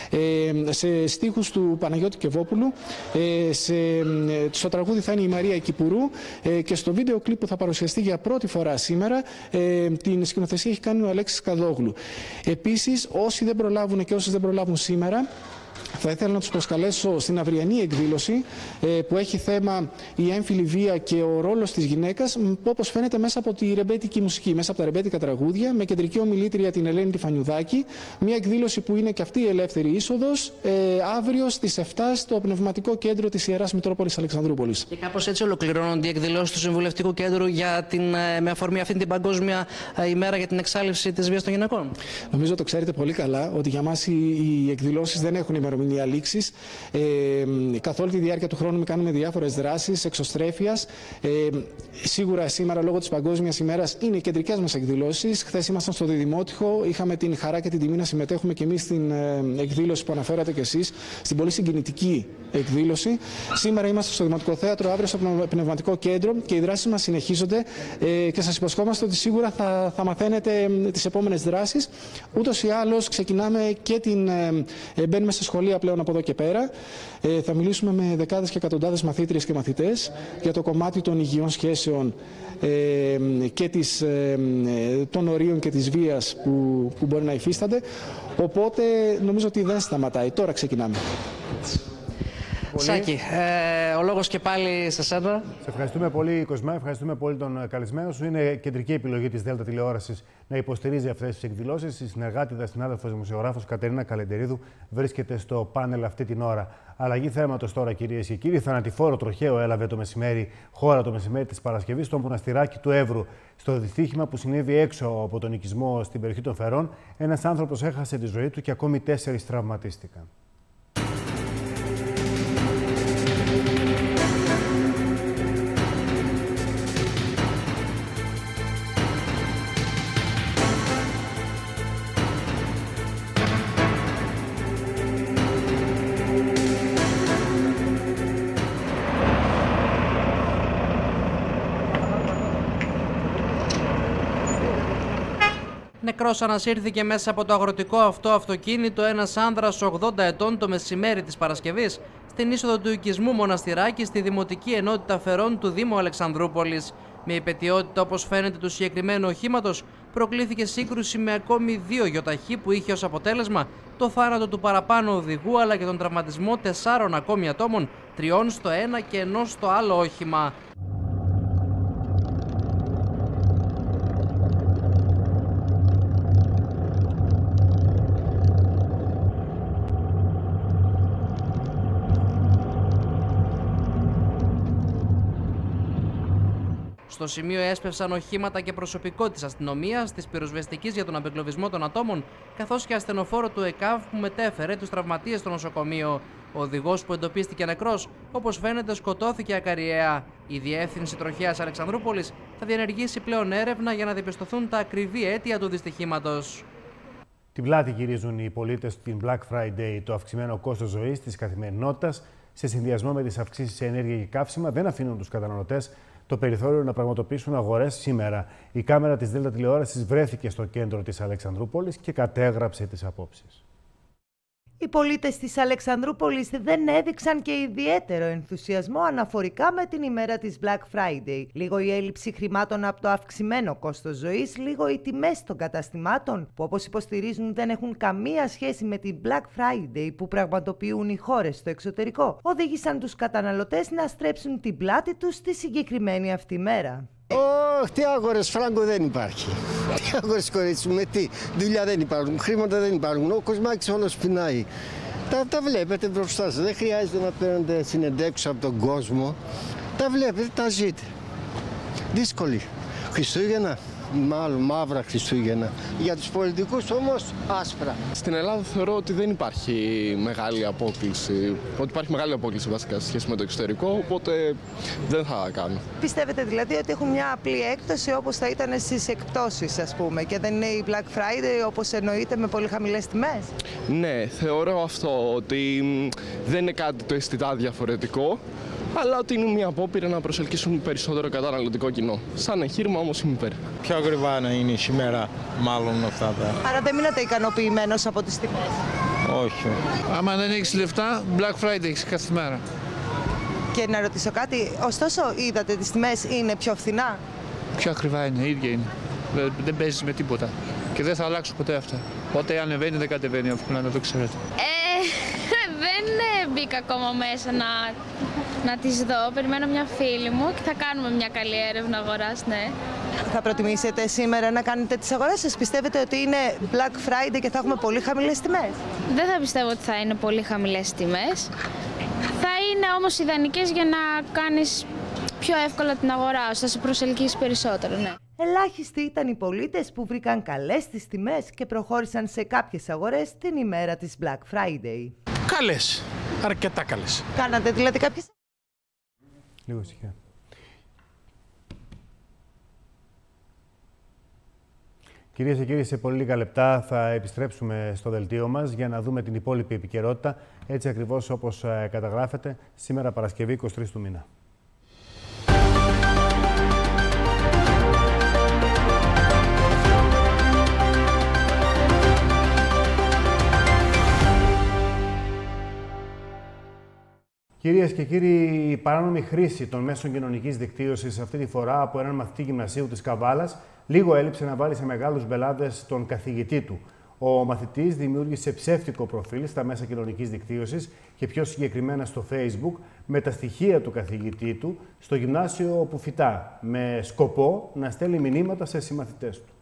ε, σε στίχους του Παναγιώτη Κεβόπουλου. Ε, σε, στο τραγούδι θα είναι η Μαρία Κυπουρού ε, και στο βίντεο κλιπ που θα παρουσιαστεί για πρώτη φορά σήμερα ε, την σκηνοθεσία έχει κάνει ο Αλέξης Καδόγλου. Επίσης, όσοι δεν προλάβουν και όσοι δεν προλάβουν σήμερα, θα ήθελα να τους προσκαλέσω στην αυριανή εκδήλωση ε, που έχει θέμα η έμφυλη βία και ο ρόλος της γυναίκας, όπως φαίνεται μέσα από τη ρεμπέτικη μουσική, μέσα από τα ρεμπέτικα τραγούδια, με κεντρική ομιλήτρια την Ελένη Τιφανιουδάκη. Μια εκδήλωση που είναι και αυτή η ελεύθερη είσοδος, ε, αύριο στις εφτά στο Πνευματικό Κέντρο της Ιεράς Μητρόπολης Αλεξανδρούπολης. Και κάπως έτσι ολοκληρώνονται οι εκδηλώσεις του Συμβουλευτικού Κέντρου για την, με αφορμή αυτή την Παγκόσμια ημέρα για την εξάλληψη της βίας των γυναικών. Νομίζω το ξέρετε πολύ καλά ότι για μας οι, οι εκδηλώσεις δεν έχουν ημερομηνία λήξης. Ε, καθ' όλη τη διάρκεια του χρόνου κάνουμε διάφορες δράσεις εξωστρέφειας. Ε, σίγουρα σήμερα, λόγω της Παγκόσμιας ημέρας, είναι οι κεντρικές μας εκδηλώσεις. Χθες ήμασταν στο Διδημότυχο, είχαμε την χαρά και την τιμή να συμμετέχουμε και εμείς στην ε, εκδήλωση που αναφέρατε κι εσείς, στην πολύ συγκινητική εκδήλωση. Σήμερα είμαστε στο Δημοτικό Θέατρο, αύριο στο Πνευματικό Κέντρο, και οι δράσεις μας συνεχίζονται ε, και σας υποσχόμαστε ότι σίγουρα θα, θα μαθαίνετε ε, τις επόμενες δράσεις. Ούτως ή άλλως ξεκινάμε και την, ε, ε, μπαίνουμε σε σχολεία πλέον από εδώ και πέρα. Ε, θα μιλήσουμε με δεκάδες και εκατοντάδες μαθήτριες και μαθητές για το κομμάτι των υγιών σχέσεων ε, και της, ε, των ορίων και της βίας που, που μπορεί να υφίστανται. Οπότε νομίζω ότι δεν σταματάει. Τώρα ξεκινάμε. Πολύ. Σάκη, ε, ο λόγος και πάλι σε σένα. Σε ευχαριστούμε πολύ, Κοσμά. Ευχαριστούμε πολύ τον καλεσμένο σου. Είναι κεντρική επιλογή της Δέλτα Τηλεόρασης να υποστηρίζει αυτές τις εκδηλώσεις. Η συνεργάτηδα συνάδελφος δημοσιογράφος Κατερίνα Καλεντερίδου βρίσκεται στο πάνελ αυτή την ώρα. Αλλαγή θέματος τώρα, κυρίες και κύριοι. Θανατηφόρο τροχαίο έλαβε το μεσημέρι, χώρα το μεσημέρι της Παρασκευής στο μοναστηράκι του Εύρου. Στο δυστύχημα που συνέβη έξω από τον οικισμό στην περιοχή των Φερών, ένας άνθρωπος έχασε τη ζωή του και ακόμη τέσσερις τραυματίστηκαν. Νεκρός ανασύρθηκε μέσα από το αγροτικό αυτό αυτοκίνητο ένας άνδρας ογδόντα ετών το μεσημέρι της Παρασκευής στην είσοδο του οικισμού Μοναστηράκη στη Δημοτική Ενότητα Φερών του Δήμου Αλεξανδρούπολης. Με υπαιτιότητα, όπως φαίνεται, του συγκεκριμένου οχήματος, προκλήθηκε σύγκρουση με ακόμη δύο γιοταχή που είχε ως αποτέλεσμα το θάνατο του παραπάνω οδηγού αλλά και τον τραυματισμό τεσσάρων ακόμη ατόμων, τριών στο ένα και ενός στο άλλο όχημα. Στο σημείο έσπευσαν οχήματα και προσωπικό της αστυνομίας, της πυροσβεστικής για τον απεγκλωβισμό των ατόμων, καθώς και ασθενοφόρο του ΕΚΑΒ που μετέφερε τους τραυματίες στο νοσοκομείο. Ο οδηγός που εντοπίστηκε νεκρός, όπως φαίνεται, σκοτώθηκε ακαριέα. Η Διεύθυνση Τροχέας Αλεξανδρούπολης θα διενεργήσει πλέον έρευνα για να διαπιστωθούν τα ακριβή αίτια του δυστυχήματος. Την πλάτη γυρίζουν οι πολίτες την Black Friday. Το αυξημένο κόστος ζωής της καθημερινότητας, σε συνδυασμό με τις αυξήσεις σε ενέργεια και καύσιμα, δεν αφήνουν τους καταναλωτές το περιθώριο να πραγματοποιήσουν αγορές σήμερα. Η κάμερα της Δέλτα τηλεόρασης βρέθηκε στο κέντρο της Αλεξανδρούπολης και κατέγραψε τις απόψεις. Οι πολίτες της Αλεξανδρούπολης δεν έδειξαν και ιδιαίτερο ενθουσιασμό αναφορικά με την ημέρα της Black Friday. Λίγο η έλλειψη χρημάτων από το αυξημένο κόστος ζωής, λίγο οι τιμές των καταστημάτων, που όπως υποστηρίζουν δεν έχουν καμία σχέση με την Black Friday που πραγματοποιούν οι χώρες στο εξωτερικό, οδήγησαν τους καταναλωτές να στρέψουν την πλάτη τους στη συγκεκριμένη αυτή μέρα. Όχι, τι αγορές, φράγκο δεν υπάρχει. Τι αγορές, κορίτσι μου, με τι, δουλειά δεν υπάρχουν, χρήματα δεν υπάρχουν, ο Κοσμάκης όλος πεινάει. Τα, τα βλέπετε μπροστά σας, δεν χρειάζεται να παίρνετε συνεντεύξεις από τον κόσμο. Τα βλέπετε, τα ζείτε. Δύσκολη. Χριστούγεννα, μάλλον μαύρα Χριστούγεννα. Για τους πολιτικούς όμως άσπρα. Στην Ελλάδα θεωρώ ότι δεν υπάρχει μεγάλη απόκληση, ότι υπάρχει μεγάλη απόκληση βασικά σε σχέση με το εξωτερικό, οπότε δεν θα κάνω. Πιστεύετε δηλαδή ότι έχουν μια απλή έκπτωση όπως θα ήταν στις εκπτώσεις, ας πούμε, και δεν είναι η Black Friday όπως εννοείται με πολύ χαμηλές τιμές? Ναι, θεωρώ αυτό, ότι δεν είναι κάτι το αισθητά διαφορετικό, αλλά ότι είναι μια απόπειρα να προσελκύσουν περισσότερο καταναλωτικό κοινό. Σαν εγχείρημα όμως είμαι υπέρ. Πιο ακριβά να είναι σήμερα, μάλλον αυτά τα. Άρα δεν μείνατε ικανοποιημένος από τις τιμές? Όχι. Άμα δεν έχεις λεφτά, Black Friday έχεις κάθε μέρα. Και να ρωτήσω κάτι, ωστόσο είδατε τις τιμές είναι πιο φθηνά? Πιο ακριβά είναι, ίδια είναι. Δεν παίζεις με τίποτα. Και δεν θα αλλάξω ποτέ αυτά. Ό,τι ανεβαίνει δεν κατεβαίνει, εύκολα να το ξέρετε. Ε, δεν μπήκα ακόμα μέσα να, να τις δω. Περιμένω μια φίλη μου και θα κάνουμε μια καλή έρευνα αγοράς, ναι. Θα προτιμήσετε σήμερα να κάνετε τις αγορές σας? Πιστεύετε ότι είναι Black Friday και θα έχουμε πολύ χαμηλές τιμές? Δεν θα πιστεύω ότι θα είναι πολύ χαμηλές τιμές. Θα είναι όμως ιδανικές για να κάνεις πιο εύκολα την αγορά, ώστε να σε προσελκύσει περισσότερο, ναι. Ελάχιστοι ήταν οι πολίτες που βρήκαν καλές τις τιμές και προχώρησαν σε κάποιες αγορές την ημέρα της Black Friday. Καλές, αρκετά καλές. Κάνατε δηλαδή κάποιες? Λίγο ησυχία. Κυρίες και κύριοι, σε πολύ λίγα λεπτά θα επιστρέψουμε στο δελτίο μας για να δούμε την υπόλοιπη επικαιρότητα, έτσι ακριβώς όπως καταγράφεται σήμερα Παρασκευή εικοστή τρίτη του μήνα. Κυρίες και κύριοι, η παράνομη χρήση των μέσων κοινωνικής δικτύωσης αυτή τη φορά από έναν μαθητή γυμνασίου της Καβάλας λίγο έλειψε να βάλει σε μεγάλους μπελάδες τον καθηγητή του. Ο μαθητής δημιούργησε ψεύτικο προφίλ στα μέσα κοινωνικής δικτύωσης και πιο συγκεκριμένα στο Facebook με τα στοιχεία του καθηγητή του στο γυμνάσιο όπου φοιτά, με σκοπό να στέλνει μηνύματα σε συμμαθητές του.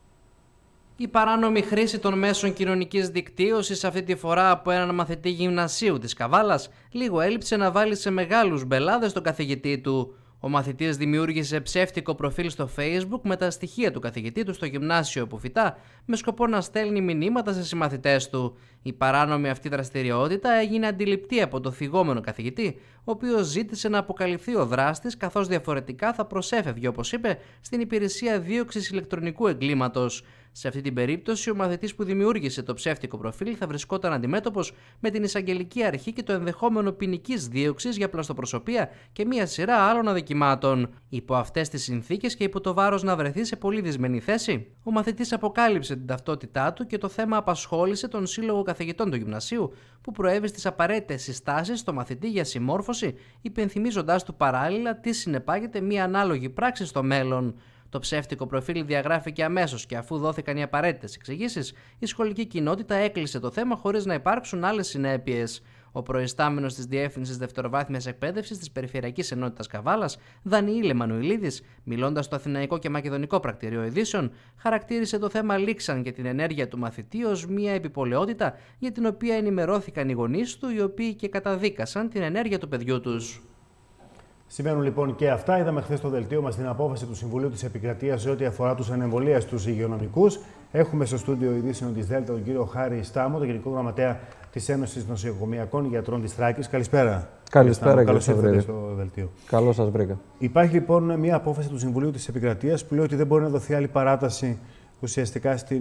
Η παράνομη χρήση των μέσων κοινωνικής δικτύωσης, αυτή τη φορά από έναν μαθητή γυμνασίου της Καβάλας, λίγο έλειψε να βάλει σε μεγάλους μπελάδες τον καθηγητή του. Ο μαθητής δημιούργησε ψεύτικο προφίλ στο Facebook με τα στοιχεία του καθηγητή του στο γυμνάσιο που φοιτά, με σκοπό να στέλνει μηνύματα σε συμμαθητές του. Η παράνομη αυτή δραστηριότητα έγινε αντιληπτή από το θυγόμενο καθηγητή, ο οποίος ζήτησε να αποκαλυφθεί ο δράστης, καθώς διαφορετικά θα προσέφευγε, όπως είπε, στην υπηρεσία δίωξης ηλεκτρονικού εγκλήματος. Σε αυτή την περίπτωση, ο μαθητής που δημιούργησε το ψεύτικο προφίλ θα βρισκόταν αντιμέτωπος με την εισαγγελική αρχή και το ενδεχόμενο ποινικής δίωξης για πλαστοπροσωπία και μία σειρά άλλων αδικημάτων. Υπό αυτές τις συνθήκες και υπό το βάρος να βρεθεί σε πολύ δυσμενή θέση, ο μαθητής αποκάλυψε την ταυτότητά του και το θέμα απασχόλησε τον Σύλλογο Καθηγητών του Γυμνασίου, που προέβη στις απαραίτητες συστάσεις στο μαθητή για συμμόρφωση, υπενθυμίζοντάς του παράλληλα τι συνεπάγεται μία ανάλογη πράξη στο μέλλον. Το ψεύτικο προφίλ διαγράφηκε αμέσως και αφού δόθηκαν οι απαραίτητες εξηγήσεις, η σχολική κοινότητα έκλεισε το θέμα χωρίς να υπάρξουν άλλες συνέπειες. Ο προϊστάμενος της Διεύθυνσης Δευτεροβάθμιας Εκπαίδευσης της Περιφερειακής Ενότητας Καβάλας, Δανιήλ Εμμανουηλίδης, μιλώντας στο Αθηναϊκό και Μακεδονικό Πρακτορείο Ειδήσεων, χαρακτήρισε το θέμα λήξαν και την ενέργεια του μαθητή ως μια επιπολαιότητα για την οποία ενημερώθηκαν οι γονείς του, οι οποίοι και καταδίκασαν την ενέργεια του παιδιού τους. Συμβαίνουν λοιπόν και αυτά. Είδαμε χθες στο δελτίο μας την απόφαση του Συμβουλίου της Επικρατείας σε ό,τι αφορά τους ανεμβολίαστους υγειονομικούς. Έχουμε στο στούντιο ειδήσεων της ΔΕΛΤΑ τον κύριο Χάρη Στάμο, τον Γενικό Γραμματέα της Ένωσης Νοσοκομειακών Γιατρών της Θράκης. Καλησπέρα. Καλησπέρα, καλώς ήρθατε στο δελτίο. Καλώς σας βρήκα. Υπάρχει λοιπόν μια απόφαση του Συμβουλίου της Επικρατείας που λέει ότι δεν μπορεί να δοθεί άλλη παράταση ουσιαστικά στην,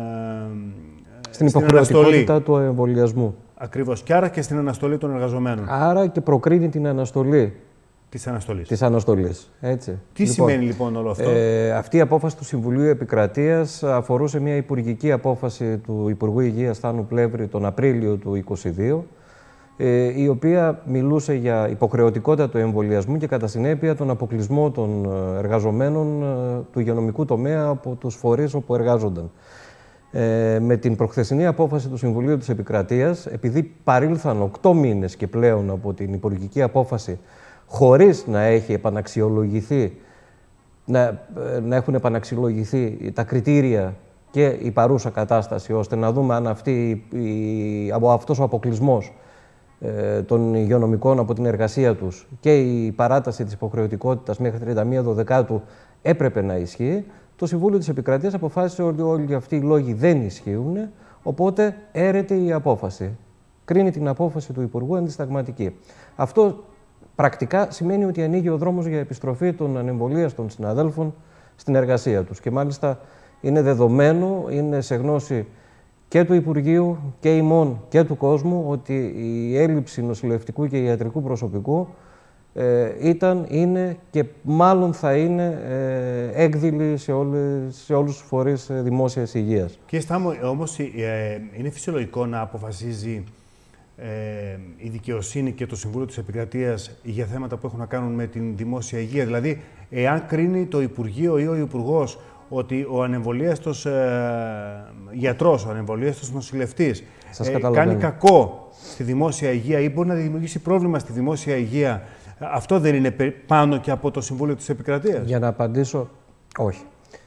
στην υποχρεωτικότητα του εμβολιασμού. Ακριβώς. Και άρα και στην αναστολή των εργαζομένων. Άρα και προκρίνει την αναστολή. Της αναστολής. Της αναστολής. Έτσι. Τι λοιπόν, σημαίνει λοιπόν όλο αυτό? Ε, αυτή η απόφαση του Συμβουλίου Επικρατείας αφορούσε μια υπουργική απόφαση του Υπουργού Υγείας Θάνου Πλεύρη τον Απρίλιο του είκοσι δύο, ε, η οποία μιλούσε για υποχρεωτικότητα του εμβολιασμού και κατά συνέπεια τον αποκλεισμό των εργαζομένων ε, του υγειονομικού τομέα από τους φορείς όπου εργάζονταν. Ε, με την προχθεσινή απόφαση του Συμβουλίου της Επικρατείας, επειδή παρήλθαν οκτώ μήνες και πλέον από την υπουργική απόφαση χωρίς να έχει επαναξιολογηθεί, να, να έχουν επαναξιολογηθεί τα κριτήρια και η παρούσα κατάσταση, ώστε να δούμε αν αυτή, η, από αυτός ο αποκλεισμός ε, των υγειονομικών από την εργασία τους και η παράταση της υποχρεωτικότητας μέχρι τριάντα μία Δωδεκάτου έπρεπε να ισχύει, το Συμβούλιο της Επικρατείας αποφάσισε ότι όλοι αυτοί οι λόγοι δεν ισχύουν, οπότε έρεται η απόφαση. Κρίνει την απόφαση του Υπουργού αντισταγματική. Αυτό πρακτικά σημαίνει ότι ανοίγει ο δρόμος για επιστροφή των ανεμβολίαστων συναδέλφων στην εργασία τους. Και μάλιστα είναι δεδομένο, είναι σε γνώση και του Υπουργείου και ημών και του κόσμου ότι η έλλειψη νοσηλευτικού και ιατρικού προσωπικού ε, ήταν, είναι και μάλλον θα είναι ε, έκδηλη σε, όλες, σε όλους τους φορείς δημόσιας υγείας. Κύριε Στάμο, όμως ε, είναι φυσιολογικό να αποφασίζει Ε, η δικαιοσύνη και το Συμβούλιο της Επικρατείας για θέματα που έχουν να κάνουν με την δημόσια υγεία. Δηλαδή, εάν κρίνει το Υπουργείο ή ο Υπουργός ότι ο ανεμβολίαστος ε, γιατρός, ο ανεμβολίαστος νοσηλευτής ε, κάνει κακό στη δημόσια υγεία ή μπορεί να δημιουργήσει πρόβλημα στη δημόσια υγεία, αυτό δεν είναι πάνω και από το Συμβούλιο της Επικρατείας? Για να απαντήσω, όχι.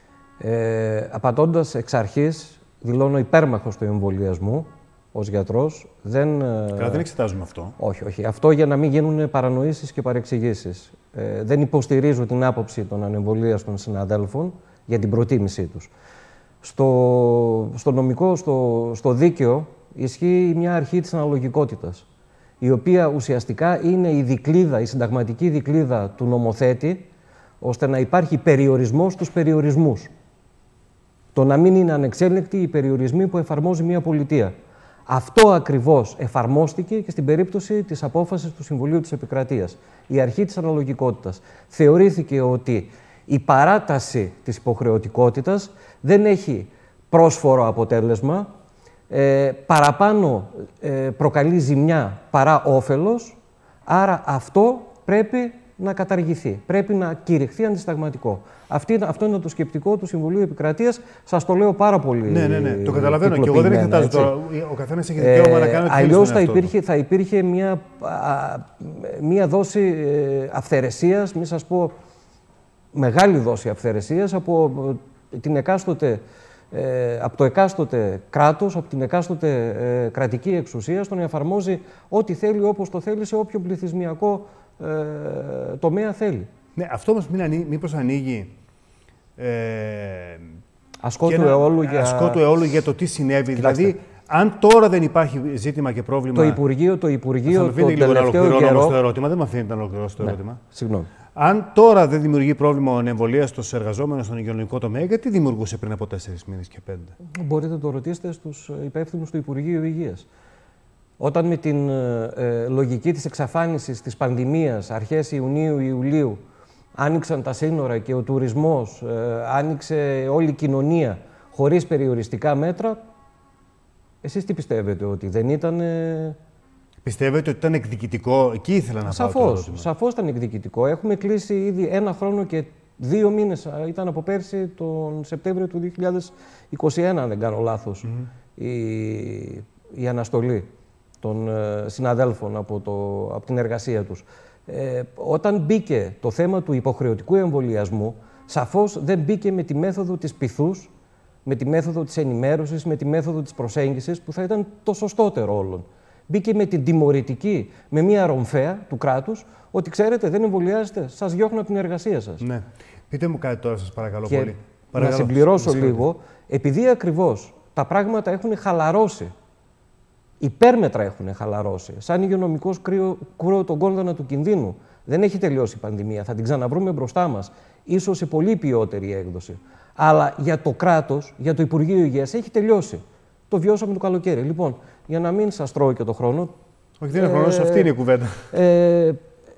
Ε, απαντώντας εξ αρχής, δηλώνω υπέρμαχος του εμβολιασμού. Ως γιατρός δεν... Καλά, δεν εξετάζουμε αυτό. Όχι, όχι. Αυτό για να μην γίνουν παρανοήσεις και παρεξηγήσεις. Ε, δεν υποστηρίζω την άποψη των ανεμβολίαστων συναδέλφων για την προτίμησή τους. Στο, στο νομικό, στο, στο δίκαιο, ισχύει μια αρχή της αναλογικότητας, η οποία ουσιαστικά είναι η δικλίδα, η συνταγματική δικλίδα του νομοθέτη, ώστε να υπάρχει περιορισμός στους περιορισμούς. Το να μην είναι ανεξέλεγκτοι οι περιορισμοί που εφαρμόζει μια πολιτεία. Αυτό ακριβώς εφαρμόστηκε και στην περίπτωση της απόφασης του Συμβουλίου της Επικρατείας. Η αρχή της αναλογικότητας. Θεωρήθηκε ότι η παράταση της υποχρεωτικότητας δεν έχει πρόσφορο αποτέλεσμα, ε, παραπάνω ε, προκαλεί ζημιά παρά όφελος, άρα αυτό πρέπει να καταργηθεί, πρέπει να κηρυχθεί αντισταγματικό. Αυτή, αυτό είναι το σκεπτικό του Συμβουλίου Επικρατείας. Σας το λέω πάρα πολύ. Ναι, ναι, ναι. Το καταλαβαίνω και εγώ δεν εξετάζω τώρα. Ο καθένας έχει δικαίωμα ε, να κάνει ό,τι θέλει. Αλλιώς θα υπήρχε, θα υπήρχε μια, α, μια δόση ε, αυθαιρεσίας, μη σας πω μεγάλη δόση αυθαιρεσίας από, την εκάστοτε, ε, από το εκάστοτε κράτος, από την εκάστοτε ε, κρατική εξουσία, στο να εφαρμόζει ό,τι θέλει, όπως το θέλει, σε όποιο πληθυσμιακό ε, τομέα θέλει. Ναι, αυτό όμως μήπως ανοίγει ε, ασκό του αιώλου για... ασκό του αιώλου για το τι συνέβη. Κοιτάξτε. Δηλαδή, αν τώρα δεν υπάρχει ζήτημα και πρόβλημα... Το Υπουργείο, το Υπουργείο, το τελευταίο καιρό... το ερώτημα, δεν με αφήνετε να ολοκληρώσω το ναι, ερώτημα. Συγγνώμη. Αν τώρα δεν δημιουργεί πρόβλημα ο ανεμβολίαστος εργαζόμενος στον υγειονομικό τομέα, γιατί δημιουργούσε πριν από τέσσερις μήνες και πέντε? Μπορείτε να το ρωτήσετε στους υπεύθυνους του Υπουργείου Υγείας. Όταν με την ε, λογική της εξαφάνισης της πανδημίας, αρχές Ιουνίου-Ιουλίου, άνοιξαν τα σύνορα και ο τουρισμός, ε, άνοιξε όλη η κοινωνία χωρίς περιοριστικά μέτρα, εσείς τι πιστεύετε, ότι δεν ήταν... Ε... Πιστεύετε ότι ήταν εκδικητικό? Εκεί ήθελα να σαφώς, πάω το ερώτημα. Σαφώς ήταν εκδικητικό. Έχουμε κλείσει ήδη ένα χρόνο και δύο μήνες, ήταν από πέρσι τον Σεπτέμβριο του δύο χιλιάδες είκοσι ένα, αν δεν κάνω λάθος, mm-hmm. η, η αναστολή των ε, συναδέλφων από, το, από την εργασία τους. Ε, όταν μπήκε το θέμα του υποχρεωτικού εμβολιασμού, σαφώς δεν μπήκε με τη μέθοδο της πειθούς, με τη μέθοδο της ενημέρωσης, με τη μέθοδο της προσέγγισης, που θα ήταν το σωστότερο όλων. Μπήκε με την τιμωρητική, με μια ρομφαία του κράτους, ότι ξέρετε, δεν εμβολιάζετε, σας διώχνω από την εργασία σας. Ναι. Πείτε μου κάτι τώρα, σας παρακαλώ και πολύ. Να συμπληρώσω λίγο, επειδή ακριβώς τα πράγματα έχουν χαλαρώσει, υπέρμετρα έχουν χαλαρώσει, σαν υγειονομικός κρούω τον κόνδωνα του κινδύνου, δεν έχει τελειώσει η πανδημία, θα την ξαναβρούμε μπροστά μας, ίσως σε πολύ ποιότερη έκδοση. Αλλά για το κράτος, για το Υπουργείο Υγείας, έχει τελειώσει. Το βιώσαμε το καλοκαίρι. Λοιπόν, για να μην σας τρώω και το χρόνο. Όχι, δεν είναι χρόνος, ε, αυτή είναι η κουβέντα. Ε,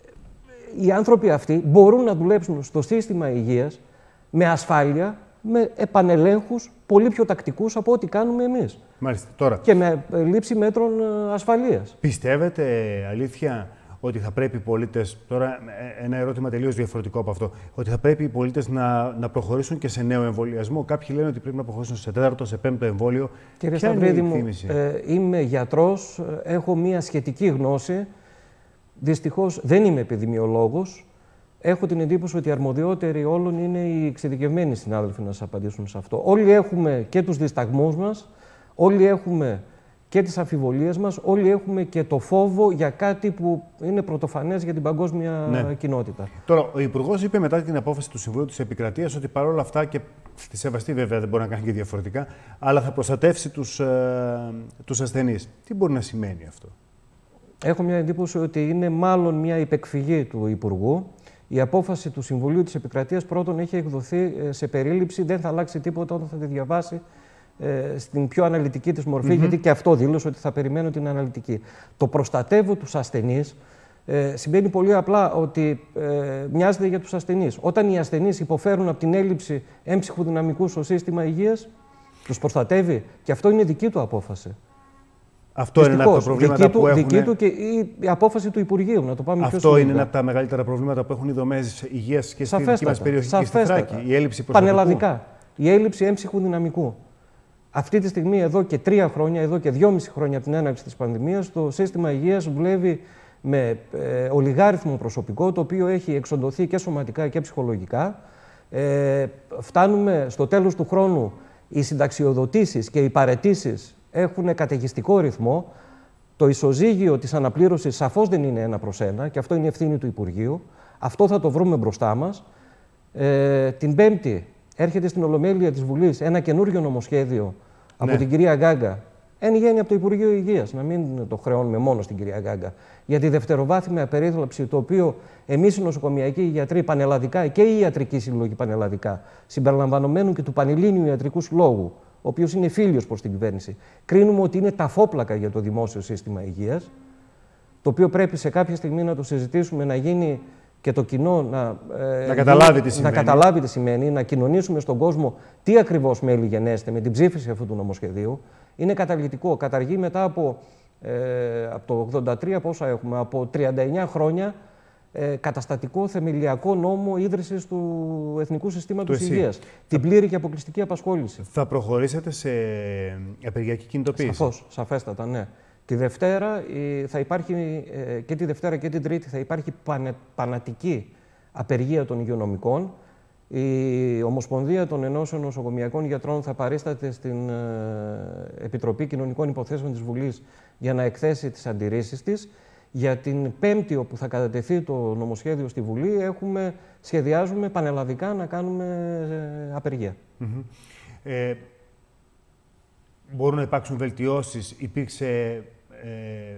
οι άνθρωποι αυτοί μπορούν να δουλέψουν στο σύστημα υγείας με ασφάλεια, με επανελέγχους πολύ πιο τακτικούς από ό,τι κάνουμε εμείς. Μάλιστα. Τώρα. Και με λήψη μέτρων ασφαλείας. Πιστεύετε, αλήθεια, ότι θα πρέπει οι πολίτες, τώρα ένα ερώτημα τελείως διαφορετικό από αυτό, ότι θα πρέπει οι πολίτες να, να προχωρήσουν και σε νέο εμβολιασμό? Κάποιοι λένε ότι πρέπει να προχωρήσουν σε τέταρτο, σε πέμπτο εμβόλιο. Κύριε Ποια Σταυρίδη είναι η μου, εκτίμηση? ε, είμαι γιατρός, έχω μία σχετική γνώση. Δυστυχώς δεν είμαι επιδημιολόγος. Έχω την εντύπωση ότι οι αρμοδιότεροι όλων είναι οι εξειδικευμένοι συνάδελφοι να σας απαντήσουν σε αυτό. Όλοι έχουμε και τους δισταγμούς μας, όλοι έχουμε και τις αμφιβολίες μας, όλοι έχουμε και το φόβο για κάτι που είναι πρωτοφανές για την παγκόσμια ναι. κοινότητα. Τώρα, ο Υπουργός είπε μετά την απόφαση του Συμβουλίου της Επικρατείας ότι παρόλα αυτά, και στη σεβαστή βέβαια δεν μπορεί να κάνει και διαφορετικά, αλλά θα προστατεύσει τους, ε, τους ασθενείς. Τι μπορεί να σημαίνει αυτό? Έχω μια εντύπωση ότι είναι μάλλον μια υπεκφυγή του Υπουργού. Η απόφαση του Συμβουλίου της Επικρατείας πρώτον έχει εκδοθεί σε περίληψη, δεν θα αλλάξει τίποτα όταν θα τη διαβάσει ε, στην πιο αναλυτική της μορφή, mm-hmm. γιατί και αυτό δήλωσε ότι θα περιμένω την αναλυτική. Το προστατεύω τους ασθενείς ε, σημαίνει πολύ απλά ότι ε, μοιάζεται για τους ασθενείς. Όταν οι ασθενείς υποφέρουν από την έλλειψη έμψυχου δυναμικού στο σύστημα υγείας, τους προστατεύει και αυτό είναι δική του απόφαση. Αυτό είναι ένα από τα προβλήματα δική που του, έχουν. Δική του και η, η απόφαση του Υπουργείου, να το πάμε Αυτό πιο σημαντικά. είναι ένα από τα μεγαλύτερα προβλήματα που έχουν οι δομές υγείας και στη δική μας περιοχή σαφέστατα. και στη Θράκη. Η έλλειψη προσωπικού. Πανελλαδικά. Η έλλειψη έμψυχου δυναμικού. Αυτή τη στιγμή, εδώ και τρία χρόνια, εδώ και δυόμιση χρόνια από την έναρξη της πανδημίας, το σύστημα υγείας δουλεύει με ε, ολιγάριθμο προσωπικό, το οποίο έχει εξοντωθεί και σωματικά και ψυχολογικά. Ε, φτάνουμε στο τέλος του χρόνου, οι συνταξιοδοτήσεις και οι παραιτήσεις έχουν καταιγιστικό ρυθμό. Το ισοζύγιο της αναπλήρωσης σαφώς δεν είναι ένα προς ένα και αυτό είναι η ευθύνη του Υπουργείου. Αυτό θα το βρούμε μπροστά μας. Ε, την Πέμπτη έρχεται στην Ολομέλεια της Βουλής ένα καινούριο νομοσχέδιο από ναι. την κυρία Γκάγκα. Εν γέννη από το Υπουργείο Υγείας, να μην το χρεώνουμε μόνο στην κυρία Γκάγκα. Για τη δευτεροβάθμια περίθαλψη, το οποίο εμείς οι νοσοκομιακοί γιατροί πανελλαδικά και οι ιατρικοί σύλλογοι πανελλαδικά, συμπεριλαμβανομένου και του Πανελλήνιου Ιατρικού Συλλόγου, ο οποίος είναι φίλιος προς την κυβέρνηση, κρίνουμε ότι είναι ταφόπλακα για το δημόσιο σύστημα υγείας, το οποίο πρέπει σε κάποια στιγμή να το συζητήσουμε, να γίνει και το κοινό να, ε, να, καταλάβει, τι να καταλάβει τι σημαίνει, να κοινωνήσουμε στον κόσμο τι ακριβώς μέλη γενέστε με την ψήφιση αυτού του νομοσχεδίου. Είναι καταλυτικό. Καταργεί μετά από, ε, από το ογδόντα τρία, πόσα έχουμε, από τριάντα εννιά χρόνια, ε, καταστατικό θεμελιακό νόμο ίδρυσης του Εθνικού Συστήματος Υγείας. Την πλήρη και αποκλειστική απασχόληση. Θα προχωρήσετε σε απεργιακή κινητοποίηση? Σαφώς, σαφέστατα, ναι. Τη Δευτέρα θα υπάρχει, και τη Δευτέρα και την Τρίτη θα υπάρχει πανε, πανατική απεργία των υγειονομικών. Η Ομοσπονδία των Ενώσεων Νοσοκομιακών Γιατρών θα παρίσταται στην Επιτροπή Κοινωνικών Υποθέσεων της Βουλής για να εκθέσει τις αντιρρήσεις της. Για την Πέμπτη, όπου θα κατατεθεί το νομοσχέδιο στη Βουλή, έχουμε, σχεδιάζουμε πανελλαδικά να κάνουμε απεργία. Mm-hmm. ε, μπορούν να υπάρξουν βελτιώσεις? Υπήρξε ε,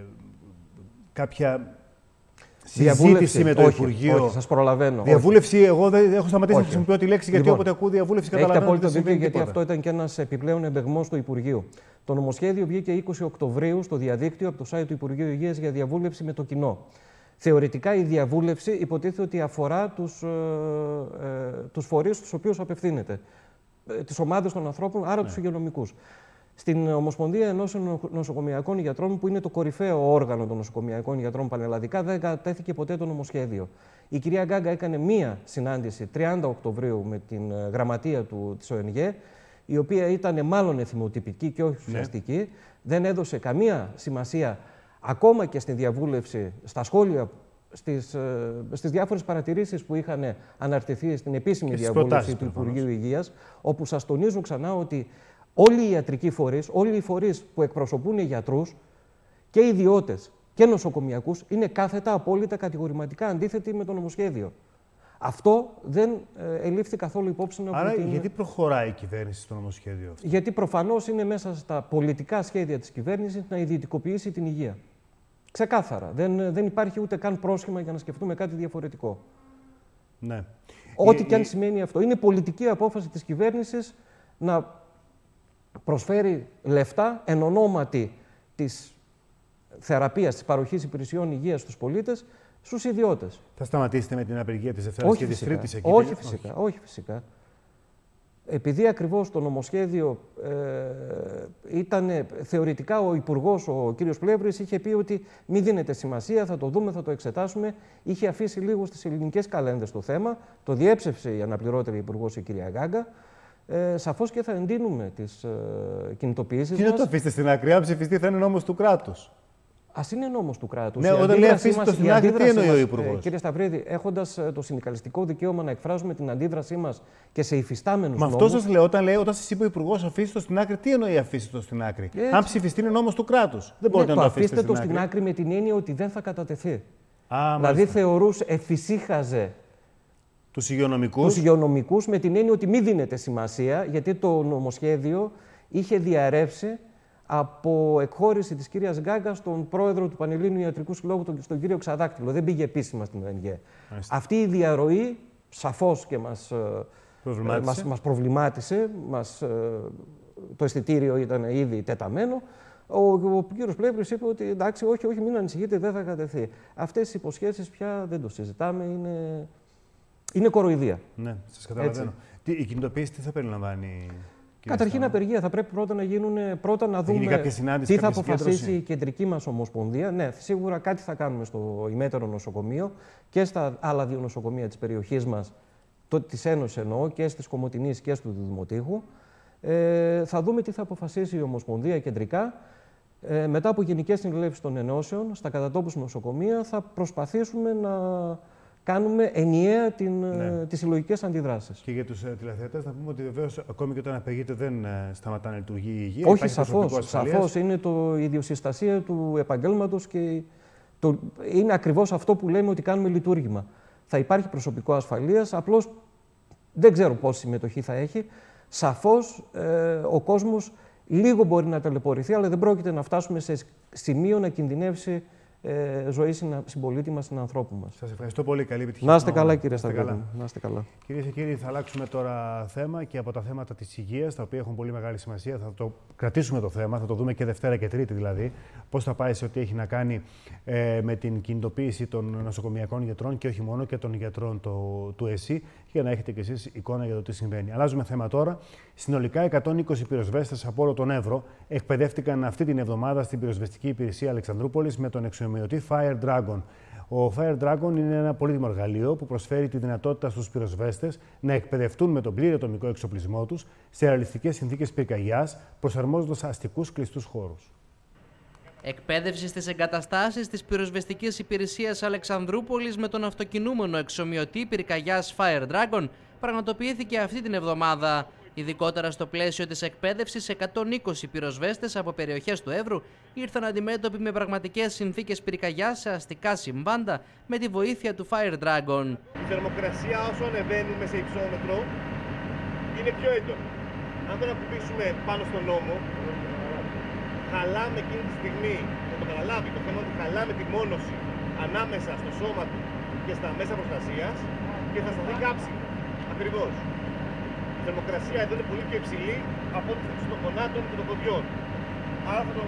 κάποια συζήτηση με το όχι, Υπουργείο? Όχι, σας προλαβαίνω. Διαβούλευση, όχι. Εγώ δεν έχω σταματήσει να χρησιμοποιώ τη λέξη, γιατί λοιπόν, όποτε ακούω διαβούλευση καταλαβαίνω. Έχετε απόλυτο δίκιο, γιατί αυτό ήταν και ένας επιπλέον εμπεγμός του Υπουργείου. Το νομοσχέδιο βγήκε είκοσι Οκτωβρίου στο διαδίκτυο από το site του Υπουργείου Υγείας για διαβούλευση με το κοινό. Θεωρητικά η διαβούλευση υποτίθεται ότι αφορά τους, ε, ε, τους φορείς στους οποίους απευθύνεται. Ε, τις ομάδες των ανθρώπων, άρα ναι. τους υγειονομικούς. Στην Ομοσπονδία Ενώσεων Νοσοκομιακών Γιατρών, που είναι το κορυφαίο όργανο των νοσοκομιακών γιατρών πανελλαδικά, δεν κατέθηκε ποτέ το νομοσχέδιο. Η κυρία Γκάγκα έκανε μία συνάντηση τριάντα Οκτωβρίου με την γραμματεία του, της ΟΕΝΓΕ, η οποία ήταν μάλλον εθιμοτυπική και όχι ουσιαστική. Ναι. Δεν έδωσε καμία σημασία ακόμα και στη διαβούλευση, στα σχόλια, στις, στις διάφορες παρατηρήσεις που είχαν αναρτηθεί στην επίσημη διαβούλευση του Υπουργείου Υγείας, όπου σας τονίζω ξανά ότι όλοι οι ιατρικοί φορείς, όλοι οι φορείς που εκπροσωπούν γιατρούς και ιδιώτες και νοσοκομιακούς είναι κάθετα, απόλυτα, κατηγορηματικά αντίθετοι με το νομοσχέδιο. Αυτό δεν ε, ελήφθη καθόλου υπόψη. Άρα, από την... γιατί προχωράει η κυβέρνηση στο νομοσχέδιο αυτό? Γιατί προφανώς είναι μέσα στα πολιτικά σχέδια της κυβέρνησης να ιδιωτικοποιήσει την υγεία. Ξεκάθαρα. Δεν, δεν υπάρχει ούτε καν πρόσχημα για να σκεφτούμε κάτι διαφορετικό. Ναι. Ό,τι η, και αν η... σημαίνει αυτό. Είναι πολιτική απόφαση της κυβέρνησης να προσφέρει λεφτά εν ονόματι της θεραπείας, της παροχής υπηρεσιών υγείας στους πολίτες, στους ιδιώτες. Θα σταματήσετε με την απεργία της Δευτέρας και της Τρίτης εκεί? Όχι φυσικά, όχι φυσικά. Επειδή ακριβώς το νομοσχέδιο ε, ήταν θεωρητικά, ο Υπουργός, ο κύριος Πλεύρης, είχε πει ότι μην δίνετε σημασία, θα το δούμε, θα το εξετάσουμε. Είχε αφήσει λίγο στις ελληνικές καλένδες το θέμα, το διέψευσε η αναπληρώτρια Υπουργός, η κυρία Γάγκα. Ε, σαφώς και θα εντείνουμε τις ε, κινητοποιήσεις μας. Τι να το αφήσετε στην άκρη, αν ψηφιστεί θα είναι νόμος του κράτους. Ας είναι νόμος του κράτους. Ναι, όταν λέει αφήστε το στην άκρη, τι εννοεί ο Υπουργός? Ε, κύριε Σταυρίδη, έχοντας το συνδικαλιστικό δικαίωμα να εκφράζουμε την αντίδρασή μας και σε υφιστάμενους νόμους. Μα αυτό σας λέω, όταν, λέει, όταν σας είπε ο Υπουργός αφήστε το στην άκρη, τι εννοεί αφήστε το στην άκρη? Έτσι. Αν ψηφιστεί είναι νόμος του κράτους. Δεν μπορείτε ναι, να το αφήστε αφήσετε το στην στην άκρη. άκρη με την έννοια ότι δεν θα κατατεθεί. Α, δηλαδή θεωρούσε, εφησύχαζε τους υγειονομικούς. τους υγειονομικούς με την έννοια ότι μην δίνετε σημασία, γιατί το νομοσχέδιο είχε διαρρεύσει από εκχώρηση της κυρίας Γκάγκα στον πρόεδρο του Πανελλήνιου Ιατρικού Συλλόγου, τον κύριο Ξαδάκτυλο. Δεν πήγε επίσημα στην ΟΕΝΓΕ. Αυτή η διαρροή σαφώς και μας προβλημάτισε, μας, μας προβλημάτισε μας, το αισθητήριο ήταν ήδη τεταμένο. Ο, ο κύριος Πλεύρης είπε ότι εντάξει, όχι, όχι, μην ανησυχείτε, δεν θα κατευθεί. Αυτές οι υποσχέσεις πια δεν το συζητάμε, είναι, είναι κοροϊδία. Ναι, σας καταλαβαίνω. Τι, η κινητοποίηση τι θα περιλαμβάνει? Καταρχήν απεργία. Θα πρέπει πρώτα να γίνουν, πρώτα να δούμε τι θα αποφασίσει η κεντρική μας ομοσπονδία. Ναι, σίγουρα κάτι θα κάνουμε στο ημέτερο νοσοκομείο και στα άλλα δύο νοσοκομεία της περιοχής μας, το, της Ένωσης εννοώ, και στις Κομοτηνής και στο Δημοτήχου. Ε, θα δούμε τι θα αποφασίσει η Ομοσπονδία κεντρικά. Ε, μετά από γενικές συνελεύσεις των ενώσεων, στα κατατόπους νοσοκομεία, θα προσπαθήσουμε να κάνουμε ενιαία την, ναι. τις συλλογικές αντιδράσεις. Και για τους ε, τηλεθεατές να πούμε ότι βεβαίως ακόμη και όταν απεργείται δεν ε, σταματά να λειτουργεί η υγεία. Όχι, σαφώς. Σαφώς είναι το, η ιδιοσυστασία του επαγγέλματος και το, είναι ακριβώς αυτό που λέμε ότι κάνουμε λειτουργήμα. Θα υπάρχει προσωπικό ασφαλείας, απλώς δεν ξέρω πόση συμμετοχή θα έχει. Σαφώς ε, ο κόσμος λίγο μπορεί να ταλαιπωρηθεί, αλλά δεν πρόκειται να φτάσουμε σε σημείο να κινδυνεύσει Ε, ζωή συμπολίτη μας, συνανθρώπου μας. Σας ευχαριστώ πολύ. Καλή επιτυχία. Να είστε καλά, κύριε Σταυρίδη. Να είστε καλά. Κυρίες και κύριοι, θα αλλάξουμε τώρα θέμα και από τα θέματα της υγείας, τα οποία έχουν πολύ μεγάλη σημασία. Θα το κρατήσουμε το θέμα, θα το δούμε και Δευτέρα και Τρίτη δηλαδή. Πώς θα πάει σε ό,τι έχει να κάνει ε, με την κινητοποίηση των νοσοκομιακών γιατρών και όχι μόνο και των γιατρών το, του ΕΣΥ, για να έχετε κι εσείς εικόνα για το τι συμβαίνει. Αλλάζουμε θέμα τώρα. Συνολικά εκατόν είκοσι πυροσβέστες από όλο τον Εύρο εκπαιδεύτηκαν αυτή την εβδομάδα στην πυροσβεστική υπηρεσία Αλεξανδρούπολης με τον εξομοιωτή Fire Dragon. Ο Fire Dragon είναι ένα πολύτιμο εργαλείο που προσφέρει τη δυνατότητα στους πυροσβέστες να εκπαιδευτούν με τον πλήρη ατομικό εξοπλισμό τους σε ρεαλιστικές συνθήκες πυρκαγιάς, προσαρμόζοντας αστικούς κλειστούς χώρους. Εκπαίδευση στις εγκαταστάσεις της πυροσβεστικής υπηρεσίας Αλεξανδρούπολης με τον αυτοκινούμενο εξομοιωτή πυρκαγιάς Fire Dragon πραγματοποιήθηκε αυτή την εβδομάδα. Ειδικότερα στο πλαίσιο της εκπαίδευσης, εκατόν είκοσι πυροσβέστες από περιοχές του Εύρου ήρθαν αντιμέτωποι με πραγματικές συνθήκες πυρκαγιάς σε αστικά συμβάντα με τη βοήθεια του Fire Dragon. Η θερμοκρασία όσο ανεβαίνουμε σε υψόμετρο είναι πιο έντονη. Αν δεν ακουμπήσουμε πάνω στον νόμο, χαλάμε εκείνη τη στιγμή, θα το καταλάβει το θέμα ότι χαλάμε τη μόνωση ανάμεσα στο σώμα του και στα μέσα προστασίας και θα σταθεί κάψιμο. Ακριβώς. Η θερμοκρασία εδώ είναι πολύ πιο υψηλή από ό,τι των γονάτων και των ποδιών. Άρα θα τον,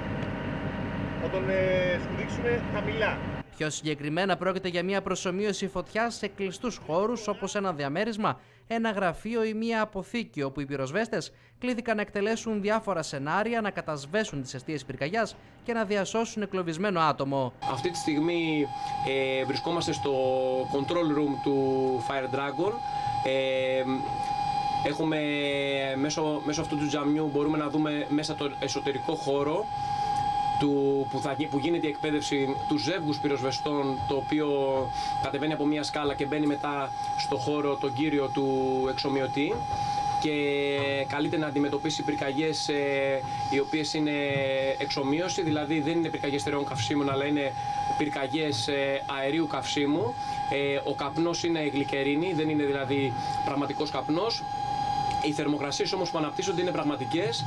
θα τον ε, σκουδίξουμε χαμηλά. Πιο συγκεκριμένα πρόκειται για μια προσομοίωση φωτιάς σε κλειστούς χώρους όπως ένα διαμέρισμα, ένα γραφείο ή μια αποθήκη, όπου οι πυροσβέστες κλήθηκαν να εκτελέσουν διάφορα σενάρια, να κατασβέσουν τις αιστείες πυρκαγιάς και να διασώσουν εγκλωβισμένο άτομο. Αυτή τη στιγμή ε, βρισκόμαστε στο control room του Fire Dragon. Ε, Έχουμε μέσω, μέσω αυτού του τζαμιού μπορούμε να δούμε μέσα το εσωτερικό χώρο του, που, θα, που γίνεται η εκπαίδευση του ζεύγους πυροσβεστών, το οποίο κατεβαίνει από μια σκάλα και μπαίνει μετά στο χώρο τον κύριο του εξομοιωτή. και καλείται να αντιμετωπίσει πυρκαγιές ε, οι οποίες είναι εξομοίωση, δηλαδή δεν είναι πυρκαγιές στερεών καυσίμων, αλλά είναι πυρκαγιές ε, αερίου καυσίμου. Ε, ο καπνός είναι γλυκερίνη, δεν είναι δηλαδή πραγματικός καπνός. Οι θερμοκρασίες όμως που αναπτύσσονται είναι πραγματικές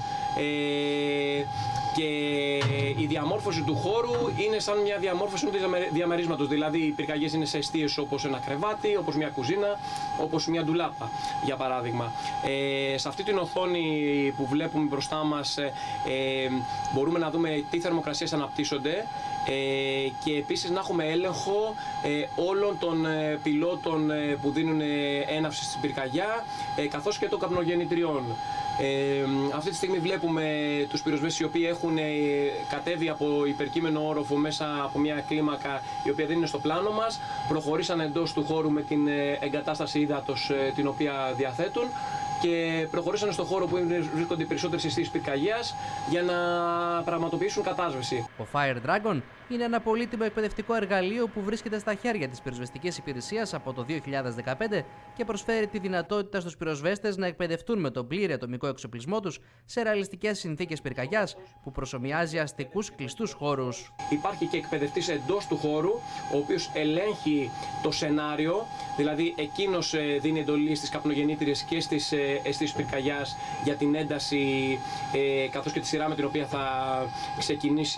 ε, και η διαμόρφωση του χώρου είναι σαν μια διαμόρφωση του διαμερίσματος. Δηλαδή οι πυρκαγιές είναι σε εστίες όπως ένα κρεβάτι, όπως μια κουζίνα, όπως μια ντουλάπα, για παράδειγμα. Ε, σε αυτή την οθόνη που βλέπουμε μπροστά μας ε, μπορούμε να δούμε τι θερμοκρασίες αναπτύσσονται ε, και επίσης να έχουμε έλεγχο ε, όλων των ε, πιλότων ε, που δίνουν ε, έναυση στην πυρκαγιά ε, καθώς και των καπνογεννητριών. Ε, αυτή τη στιγμή βλέπουμε τους πυροσβέστες οι οποίοι έχουν ε, κατέβει από υπερκείμενο όροφο μέσα από μια κλίμακα η οποία δεν είναι στο πλάνο μας, προχωρήσαν εντός του χώρου με την ε, εγκατάσταση ύδατος ε, την οποία διαθέτουν και προχωρήσαν στον χώρο που βρίσκονται οι περισσότερες αιστείες πυρκαγιάς για να πραγματοποιήσουν κατάσβεση. Ο Fire Dragon είναι ένα πολύτιμο εκπαιδευτικό εργαλείο που βρίσκεται στα χέρια της πυροσβεστικής υπηρεσίας από το δύο χιλιάδες δεκαπέντε και προσφέρει τη δυνατότητα στους πυροσβέστες να εκπαιδευτούν με τον πλήρη ατομικό εξοπλισμό τους σε ρεαλιστικές συνθήκες πυρκαγιάς που προσομοιάζει αστικούς κλειστούς χώρους. Υπάρχει και εκπαιδευτής εντός του χώρου, ο οποίος ελέγχει το σενάριο, δηλαδή εκείνος δίνει εντολή στις καπνογεννήτριες και στις αιστείες πυρκαγιάς για την ένταση ε, καθώς και τη σειρά με την οποία θα ξεκινήσει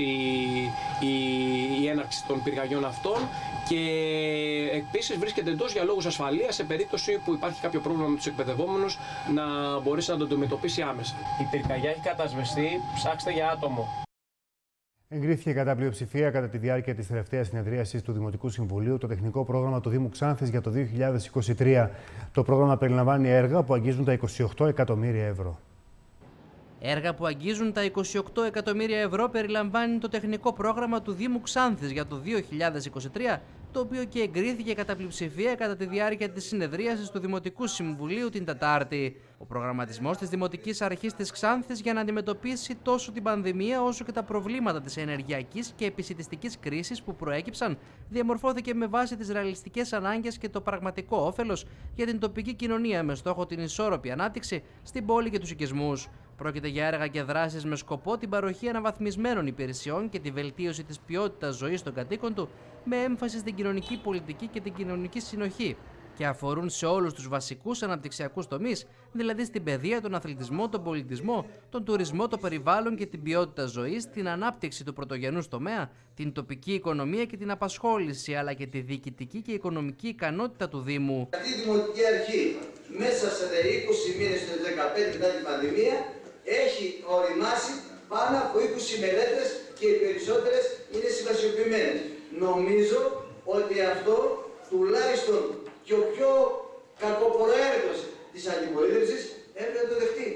η η έναρξη των πυρκαγιών αυτών και επίσης βρίσκεται εντός για λόγους ασφαλείας σε περίπτωση που υπάρχει κάποιο πρόβλημα με τους εκπαιδευόμενους να μπορέσει να το αντιμετωπίσει άμεσα. Η πυρκαγιά έχει κατασβεστεί, ψάξτε για άτομο. Εγκρίθηκε κατά πλειοψηφία κατά τη διάρκεια της τελευταίας συνεδρίασης του Δημοτικού Συμβουλίου το τεχνικό πρόγραμμα του Δήμου Ξάνθης για το δύο χιλιάδες είκοσι τρία. Το πρόγραμμα περιλαμβάνει έργα που αγγίζουν τα είκοσι οκτώ εκατομμύρια ευρώ. Έργα που αγγίζουν τα είκοσι οκτώ εκατομμύρια ευρώ περιλαμβάνει το τεχνικό πρόγραμμα του Δήμου Ξάνθης για το δύο χιλιάδες είκοσι τρία, το οποίο και εγκρίθηκε κατά πλειοψηφία κατά τη διάρκεια της συνεδρίασης του Δημοτικού Συμβουλίου την Τετάρτη. Ο προγραμματισμός της Δημοτικής Αρχής της Ξάνθης για να αντιμετωπίσει τόσο την πανδημία όσο και τα προβλήματα της ενεργειακής και επισιτιστικής κρίσης που προέκυψαν διαμορφώθηκε με βάση τις ρεαλιστικές ανάγκες και το πραγματικό όφελος για την τοπική κοινωνία με στόχο την ισόρροπη ανάπτυξη στην πόλη και τους οικισμούς. Πρόκειται για έργα και δράσεις με σκοπό την παροχή αναβαθμισμένων υπηρεσιών και τη βελτίωση της ποιότητας ζωής των κατοίκων του, με έμφαση στην κοινωνική πολιτική και την κοινωνική συνοχή, και αφορούν σε όλους τους βασικούς αναπτυξιακούς τομείς, δηλαδή στην παιδεία, τον αθλητισμό, τον πολιτισμό, τον τουρισμό, το περιβάλλον και την ποιότητα ζωής, την ανάπτυξη του πρωτογενούς τομέα, την τοπική οικονομία και την απασχόληση, αλλά και τη διοικητική και οικονομική ικανότητα του Δήμου. Αυτή η Δημοτική Αρχή μέσα σε είκοσι μήνες του δεκαπέντε μετά την πανδημία έχει οριμάσει πάνω από είκοσι μελέτες και οι περισσότερες είναι συμβασιοποιημένες. Νομίζω ότι αυτό τουλάχιστον και ο πιο κακοπροαίρετος της αντιπολίτευσης έπρεπε να το δεχτεί.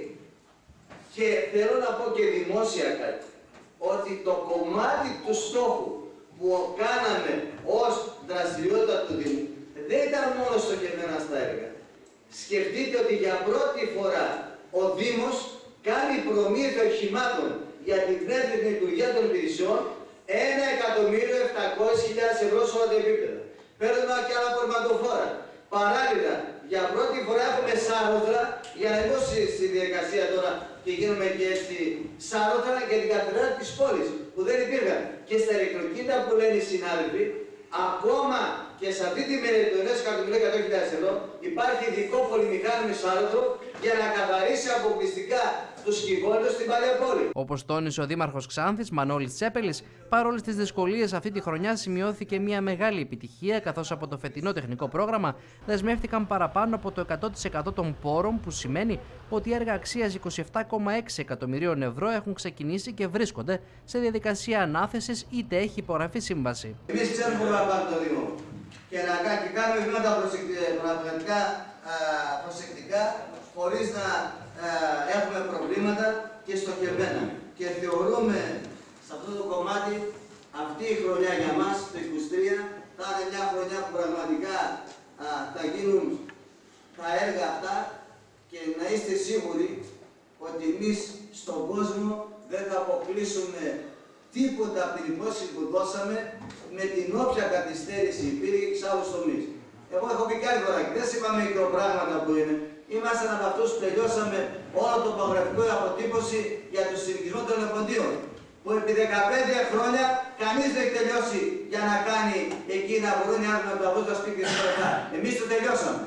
Και θέλω να πω και δημόσια κάτι, ότι το κομμάτι του στόχου που κάναμε ως δραστηριότητα του Δήμου δεν ήταν μόνο στοχευμένα στα έργα. Σκεφτείτε ότι για πρώτη φορά ο Δήμος κάνει προμήθεια οχημάτων για την πνεύμενη λειτουργία των υπηρεσιών ένα εκατομμύριο επτακόσιες χιλιάδες ευρώ σε όλα τα επίπεδα. Παίρνουμε και άλλα πορματοφόρα. Παράλληλα, για πρώτη φορά έχουμε σάρωτρα, για να είμαστε στη διαδικασία τώρα και γίνουμε και στη σάρωτρα για την καθημερινότητα της πόλης, που δεν υπήρχαν. Και στα ηλεκτροκίνητα που λένε οι συνάδελφοι, ακόμα και σε αυτή τη μελέτη του ενός εκατομμυρίου εκατό χιλιάδες ευρώ υπάρχει ειδικό πολυμηχάνημο σάρωτρο για να καθαρίσει αποκλειστικά τους κυβόλους στην παλιά πόλη. Όπως τόνισε ο Δήμαρχος Ξάνθης, Μανώλης Τσέπελης, παρόλες τις δυσκολίες αυτή τη χρονιά σημειώθηκε μια μεγάλη επιτυχία, καθώς από το φετινό τεχνικό πρόγραμμα δεσμεύτηκαν παραπάνω από το εκατό τοις εκατό των πόρων, που σημαίνει ότι έργα αξίας είκοσι επτά κόμμα έξι εκατομμυρίων ευρώ έχουν ξεκινήσει και βρίσκονται σε διαδικασία ανάθεσης είτε έχει υπογραφεί σύμβαση. Εμείς ξέρουμε που να πάμε το Δήμο και να κάνουμε βήματα πραγματικά προσεκτικά, χωρίς να έχουμε προβλήματα και στοχευμένα. Και θεωρούμε σε αυτό το κομμάτι αυτή η χρονιά για μας, το είκοσι τρία, θα είναι μια χρονιά που πραγματικά α, θα γίνουν τα έργα αυτά και να είστε σίγουροι ότι εμείς στον κόσμο δεν θα αποκλείσουμε τίποτα από την υπόσχεση που δώσαμε με την όποια καθυστέρηση υπήρχε σε άλλους τομείς. Εγώ έχω πει κάτι φορά, δεν είπα μικροπράγματα που είναι. Ήμασταν από αυτούς που τελειώσαμε όλο το παγορευτικό αποτύπωση για το συνοικισμό των λεωφορείων, που επί δεκαπέντε χρόνια κανείς δεν έχει τελειώσει για να κάνει εκεί να μπορούν οι άνθρωποι να το βγουν στα σπίτια της λεφτά. Εμείς το τελειώσαμε.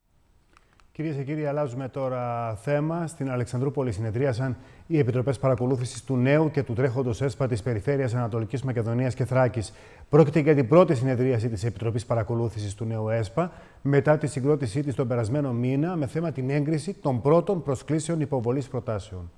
Κυρίες και κύριοι, αλλάζουμε τώρα θέμα. Στην Αλεξανδρούπολη συνεδρίασαν οι επιτροπές παρακολούθησης του νέου και του τρέχοντος ΕΣΠΑ της Περιφέρειας Ανατολικής Μακεδονίας και Θράκης. Πρόκειται για την πρώτη συνεδρίαση της Επιτροπής Παρακολούθησης του νέου ΕΣΠΑ μετά τη συγκρότησή της τον περασμένο μήνα με θέμα την έγκριση των πρώτων προσκλήσεων υποβολής προτάσεων.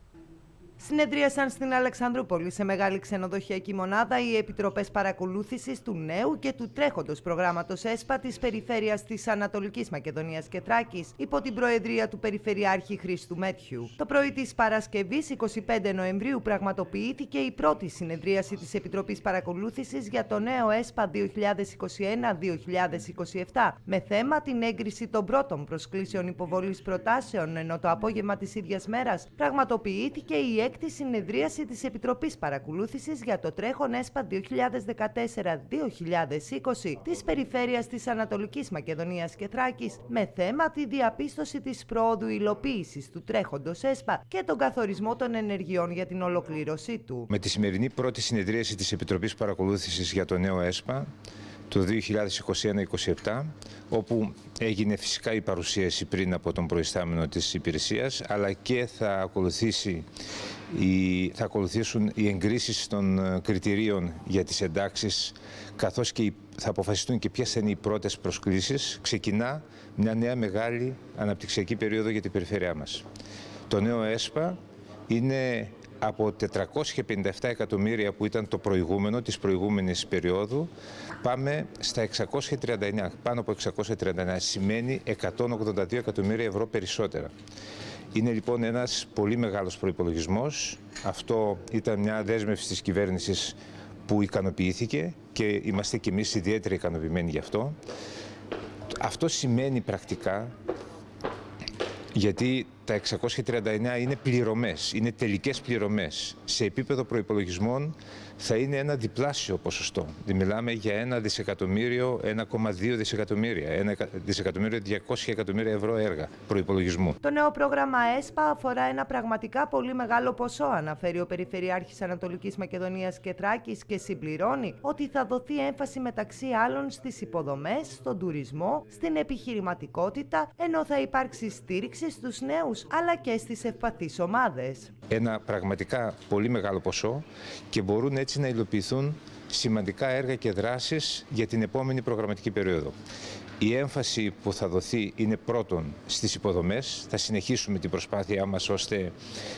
Συνεδρίασαν στην Αλεξανδρούπολη σε μεγάλη ξενοδοχειακή μονάδα οι επιτροπές παρακολούθησης του νέου και του τρέχοντος προγράμματος ΕΣΠΑ της Περιφέρειας της Ανατολικής Μακεδονίας και Θράκης υπό την προεδρία του Περιφερειάρχη Χρήστου Μέτιου. Το πρωί της Παρασκευής, εικοστή πέμπτη Νοεμβρίου, πραγματοποιήθηκε η πρώτη συνεδρίαση της Επιτροπής Παρακολούθησης για το νέο ΕΣΠΑ δύο χιλιάδες είκοσι ένα δύο χιλιάδες είκοσι επτά με θέμα την έγκριση των πρώτων προσκλήσεων υποβολής προτάσεων, ενώ το απόγευμα της ίδιας μέρας πραγματοποιήθηκε η έκτη συνεδρίαση της Επιτροπής Παρακολούθησης για το τρέχον ΕΣΠΑ δύο χιλιάδες δεκατέσσερα δύο χιλιάδες είκοσι της Περιφέρειας της Ανατολικής Μακεδονίας και Θράκης με θέμα τη διαπίστωση της προόδου υλοποίησης του τρέχοντος ΕΣΠΑ και τον καθορισμό των ενεργειών για την ολοκλήρωσή του. Με τη σημερινή πρώτη συνεδρίαση της Επιτροπής Παρακολούθησης για το νέο ΕΣΠΑ το δύο χιλιάδες είκοσι ένα είκοσι επτά, όπου έγινε φυσικά η παρουσίαση πριν από τον προϊστάμενο της υπηρεσίας, αλλά και θα, ακολουθήσει η, θα ακολουθήσουν οι εγκρίσεις των κριτηρίων για τις εντάξεις, καθώς και θα αποφασιστούν και ποιες είναι οι πρώτες προσκλήσεις. Ξεκινά μια νέα μεγάλη αναπτυξιακή περίοδο για την περιφέρειά μας. Το νέο ΕΣΠΑ είναι από τετρακόσια πενήντα επτά εκατομμύρια που ήταν το προηγούμενο της προηγούμενης περίοδου, πάμε στα εξακόσια τριάντα εννέα, πάνω από εξακόσια τριάντα εννέα, σημαίνει εκατόν ογδόντα δύο εκατομμύρια ευρώ περισσότερα. Είναι λοιπόν ένας πολύ μεγάλος προϋπολογισμός. Αυτό ήταν μια δέσμευση της κυβέρνησης που ικανοποιήθηκε και είμαστε κι εμείς ιδιαίτερα ικανοποιημένοι γι' αυτό. Αυτό σημαίνει πρακτικά, γιατί τα εξακόσια τριάντα εννέα είναι πληρωμές, είναι τελικές πληρωμές. Σε επίπεδο προϋπολογισμών θα είναι ένα διπλάσιο ποσοστό. Μιλάμε για ένα δισεκατομμύριο, ένα κόμμα δύο δισεκατομμύρια, ένα δισεκατομμύριο διακόσια εκατομμύρια ευρώ έργα προϋπολογισμού. Το νέο πρόγραμμα ΕΣΠΑ αφορά ένα πραγματικά πολύ μεγάλο ποσό, αναφέρει ο Περιφερειάρχης Ανατολικής Μακεδονίας και Θράκης και συμπληρώνει ότι θα δοθεί έμφαση μεταξύ άλλων στις υποδομές, στον τουρισμό, στην επιχειρηματικότητα, ενώ θα υπάρξει στήριξη στους νέους αλλά και στις ευπαθείς ομάδες. Ένα πραγματικά πολύ μεγάλο ποσό και μπορούν έτσι να υλοποιηθούν σημαντικά έργα και δράσεις για την επόμενη προγραμματική περίοδο. Η έμφαση που θα δοθεί είναι πρώτον στις υποδομές. Θα συνεχίσουμε την προσπάθειά μας ώστε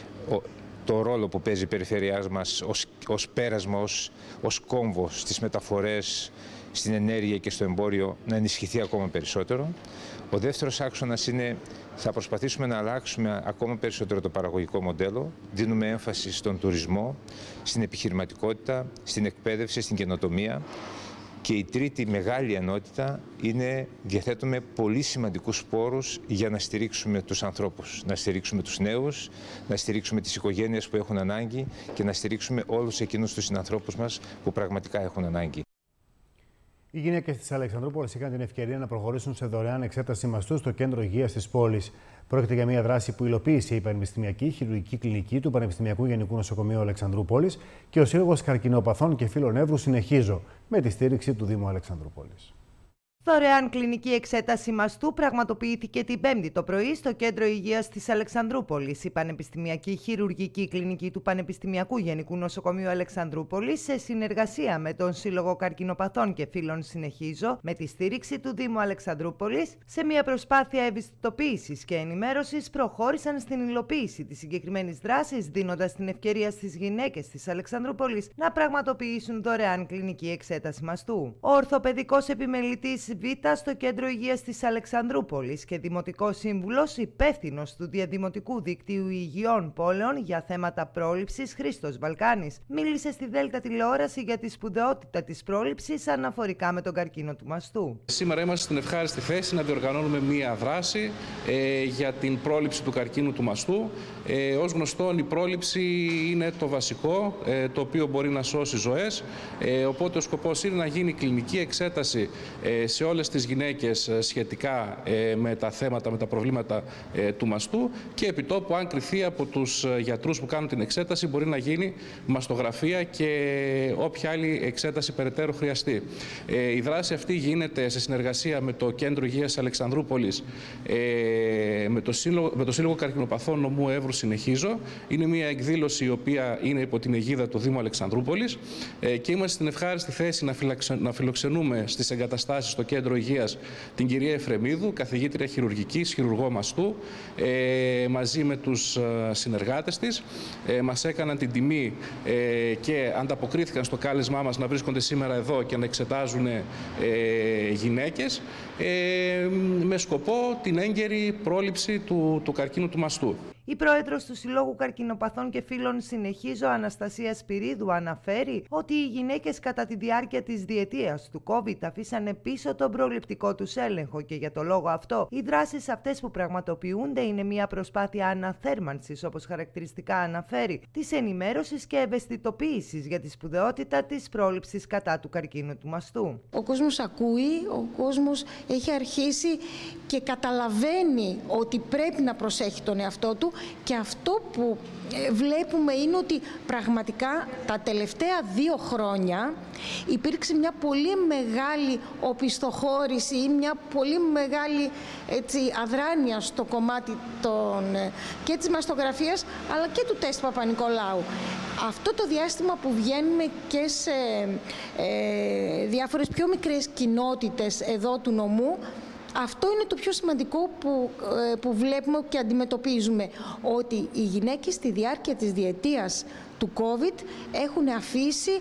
το ρόλο που παίζει η περιφέρειά μας ως, ως πέρασμα, ως, ως κόμβο στις μεταφορές, στην ενέργεια και στο εμπόριο να ενισχυθεί ακόμα περισσότερο. Ο δεύτερος άξονας είναι θα προσπαθήσουμε να αλλάξουμε ακόμα περισσότερο το παραγωγικό μοντέλο. Δίνουμε έμφαση στον τουρισμό, στην επιχειρηματικότητα, στην εκπαίδευση, στην καινοτομία. Και η τρίτη μεγάλη ενότητα είναι διαθέτουμε πολύ σημαντικούς πόρους για να στηρίξουμε τους ανθρώπους, να στηρίξουμε τους νέους, να στηρίξουμε τις οικογένειες που έχουν ανάγκη και να στηρίξουμε όλους εκείνους τους συνανθρώπους μας που πραγματικά έχουν ανάγκη. Οι γυναίκες της Αλεξανδρούπολης είχαν την ευκαιρία να προχωρήσουν σε δωρεάν εξέταση μαστού στο κέντρο υγείας της πόλης. Πρόκειται για μια δράση που υλοποίησε η Πανεπιστημιακή Χειρουργική Κλινική του Πανεπιστημιακού Γενικού Νοσοκομείου Αλεξανδρούπολης και ο Σύλλογος Καρκινοπαθών και Φύλων Εύρου Συνεχίζω, με τη στήριξη του Δήμου Αλεξανδρούπολης. Δωρεάν κλινική εξέταση μαστού πραγματοποιήθηκε την Πέμπτη το πρωί στο Κέντρο Υγείας της Αλεξανδρούπολης. Η Πανεπιστημιακή Χειρουργική Κλινική του Πανεπιστημιακού Γενικού Νοσοκομείου Αλεξανδρούπολης, σε συνεργασία με τον Σύλλογο Καρκινοπαθών και Φύλων Συνεχίζω, με τη στήριξη του Δήμου Αλεξανδρούπολης, σε μια προσπάθεια ευαισθητοποίησης και ενημέρωσης, προχώρησαν στην υλοποίηση της συγκεκριμένης δράσης, δίνοντας την ευκαιρία στις γυναίκες της Αλεξανδρούπολης να πραγματοποιήσουν δωρεάν κλινική εξέταση μαστού. Ο ορθοπαιδικός επιμελητής Β στο Κέντρο Υγείας της Αλεξανδρούπολης και Δημοτικός Σύμβουλος υπεύθυνος του Διαδημοτικού Δικτύου Υγειών Πόλεων για θέματα πρόληψης, Χρήστος Βαλκάνης, μίλησε στη Δέλτα Τηλεόραση για τη σπουδαιότητα της πρόληψης αναφορικά με τον καρκίνο του μαστού. Σήμερα είμαστε στην ευχάριστη θέση να διοργανώνουμε μία δράση ε, για την πρόληψη του καρκίνου του μαστού. Ε, ως γνωστόν, η πρόληψη είναι το βασικό, ε, το οποίο μπορεί να σώσει ζωές. Ε, οπότε ο σκοπός είναι να γίνει κλινική εξέταση ε, σε σε όλες τις γυναίκες σχετικά με τα θέματα, με τα προβλήματα του μαστού και επιτόπου, αν κριθεί από τους γιατρούς που κάνουν την εξέταση, μπορεί να γίνει μαστογραφία και όποια άλλη εξέταση περαιτέρω χρειαστεί. Η δράση αυτή γίνεται σε συνεργασία με το Κέντρο Υγείας Αλεξανδρούπολης, με το Σύλλογο, με το Σύλλογο Καρκινοπαθών Νομού Εύρου Συνεχίζω. Είναι μια εκδήλωση η οποία είναι υπό την αιγίδα του Δήμου Αλεξανδρούπολης και είμαστε στην ευχάριστη θέση να φιλοξενούμε στις εγκαταστάσεις στο Κέντρο Υγείας την κυρία Εφρεμίδου, καθηγήτρια χειρουργικής, χειρουργό μαστού, μαζί με τους συνεργάτες της. Μας έκαναν την τιμή και ανταποκρίθηκαν στο κάλεσμά μας να βρίσκονται σήμερα εδώ και να εξετάζουν γυναίκες με σκοπό την έγκαιρη πρόληψη του, του καρκίνου του μαστού. Η πρόεδρος του Συλλόγου Καρκινοπαθών και Φίλων Συνεχίζω, Αναστασία Σπυρίδου, αναφέρει ότι οι γυναίκες κατά τη διάρκεια της διετίας του COVID αφήσανε πίσω τον προληπτικό τους έλεγχο και για το λόγο αυτό οι δράσεις αυτές που πραγματοποιούνται είναι μια προσπάθεια αναθέρμανσης, όπως χαρακτηριστικά αναφέρει, της ενημέρωσης και ευαισθητοποίησης για τη σπουδαιότητα της πρόληψης κατά του καρκίνου του μαστού. Ο κόσμος ακούει, ο κόσμος έχει αρχίσει και καταλαβαίνει ότι πρέπει να προσέχει τον εαυτό του. Και αυτό που βλέπουμε είναι ότι πραγματικά τα τελευταία δύο χρόνια υπήρξε μια πολύ μεγάλη οπισθοχώρηση ή μια πολύ μεγάλη έτσι, αδράνεια στο κομμάτι των, και της μαστογραφίας αλλά και του τεστ Παπα-Νικολάου. Αυτό το διάστημα που βγαίνουμε και σε ε, διάφορες πιο μικρές κοινότητες εδώ του νομού, αυτό είναι το πιο σημαντικό που, που βλέπουμε και αντιμετωπίζουμε, ότι οι γυναίκες στη διάρκεια της διετίας του COVID έχουν αφήσει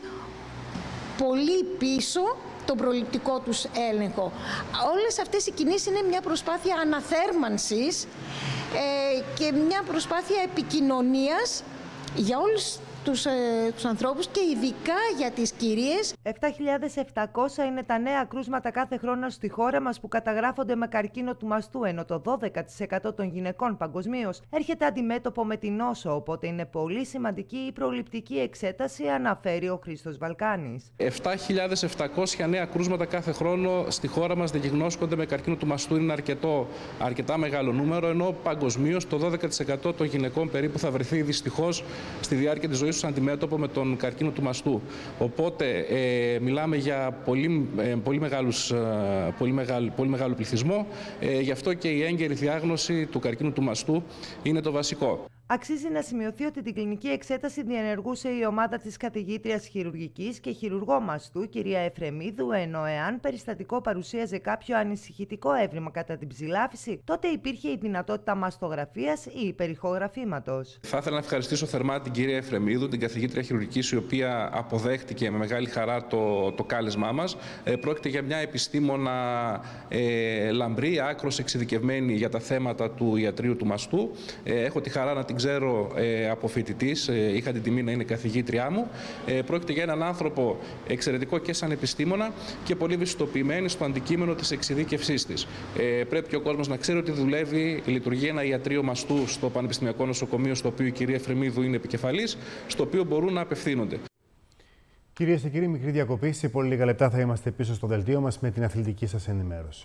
πολύ πίσω τον προληπτικό τους έλεγχο. Όλες αυτές οι κινήσεις είναι μια προσπάθεια αναθέρμανσης ε, και μια προσπάθεια επικοινωνίας για όλους τους, ε, τους ανθρώπους και ειδικά για τις κυρίες. επτά χιλιάδες επτακόσια είναι τα νέα κρούσματα κάθε χρόνο στη χώρα μας που καταγράφονται με καρκίνο του μαστού, ενώ το δώδεκα τοις εκατό των γυναικών παγκοσμίως έρχεται αντιμέτωπο με την νόσο, οπότε είναι πολύ σημαντική η προληπτική εξέταση, αναφέρει ο Χρήστος Βαλκάνης. επτά χιλιάδες επτακόσια νέα κρούσματα κάθε χρόνο στη χώρα μας διαγνώσκονται με καρκίνο του μαστού, είναι αρκετό, αρκετά μεγάλο νούμερο, ενώ παγκοσμίως το δώδεκα τοις εκατό των γυναικών περίπου θα βρεθεί δυστυχώς στη διάρκεια της ζωής τους αντιμέτωπο με τον καρκίνο του μαστού. Οπότε ε, μιλάμε για πολύ, ε, πολύ, μεγάλους, ε, πολύ, μεγάλο, πολύ μεγάλο πληθυσμό, ε, γι' αυτό και η έγκαιρη διάγνωση του καρκίνου του μαστού είναι το βασικό. Αξίζει να σημειωθεί ότι την κλινική εξέταση διενεργούσε η ομάδα της καθηγήτριας χειρουργικής και χειρουργό μαστού, κυρία Εφρεμίδου, ενώ εάν περιστατικό παρουσίαζε κάποιο ανησυχητικό έβριμα κατά την ψηλάφιση, τότε υπήρχε η δυνατότητα μαστογραφίας ή υπερηχογραφήματος. Θα ήθελα να ευχαριστήσω θερμά την κυρία Εφρεμίδου, την καθηγήτρια χειρουργικής, η οποία αποδέχτηκε με μεγάλη χαρά το, το κάλεσμά μας. Ε, πρόκειται για μια επιστήμονα ε, λαμπρή, άκρως εξειδικευμένη για τα θέματα του ιατρείου του μαστού. Ε, έχω τη χαρά να την ξέρω ε, από φοιτητής, ε, είχα την τιμή να είναι καθηγήτριά μου. Ε, πρόκειται για έναν άνθρωπο εξαιρετικό και σαν επιστήμονα και πολύ ευαισθητοποιημένη στο αντικείμενο της εξειδίκευσής της. Ε, πρέπει και ο κόσμος να ξέρει ότι δουλεύει, λειτουργεί ένα ιατρείο μαστού στο Πανεπιστημιακό Νοσοκομείο, στο οποίο η κυρία Εφρεμίδου είναι επικεφαλής, στο οποίο μπορούν να απευθύνονται. Κυρίες και κύριοι, μικρή διακοπή. Σε πολύ λίγα λεπτά θα είμαστε πίσω στο δελτίο μας με την αθλητική σας ενημέρωση.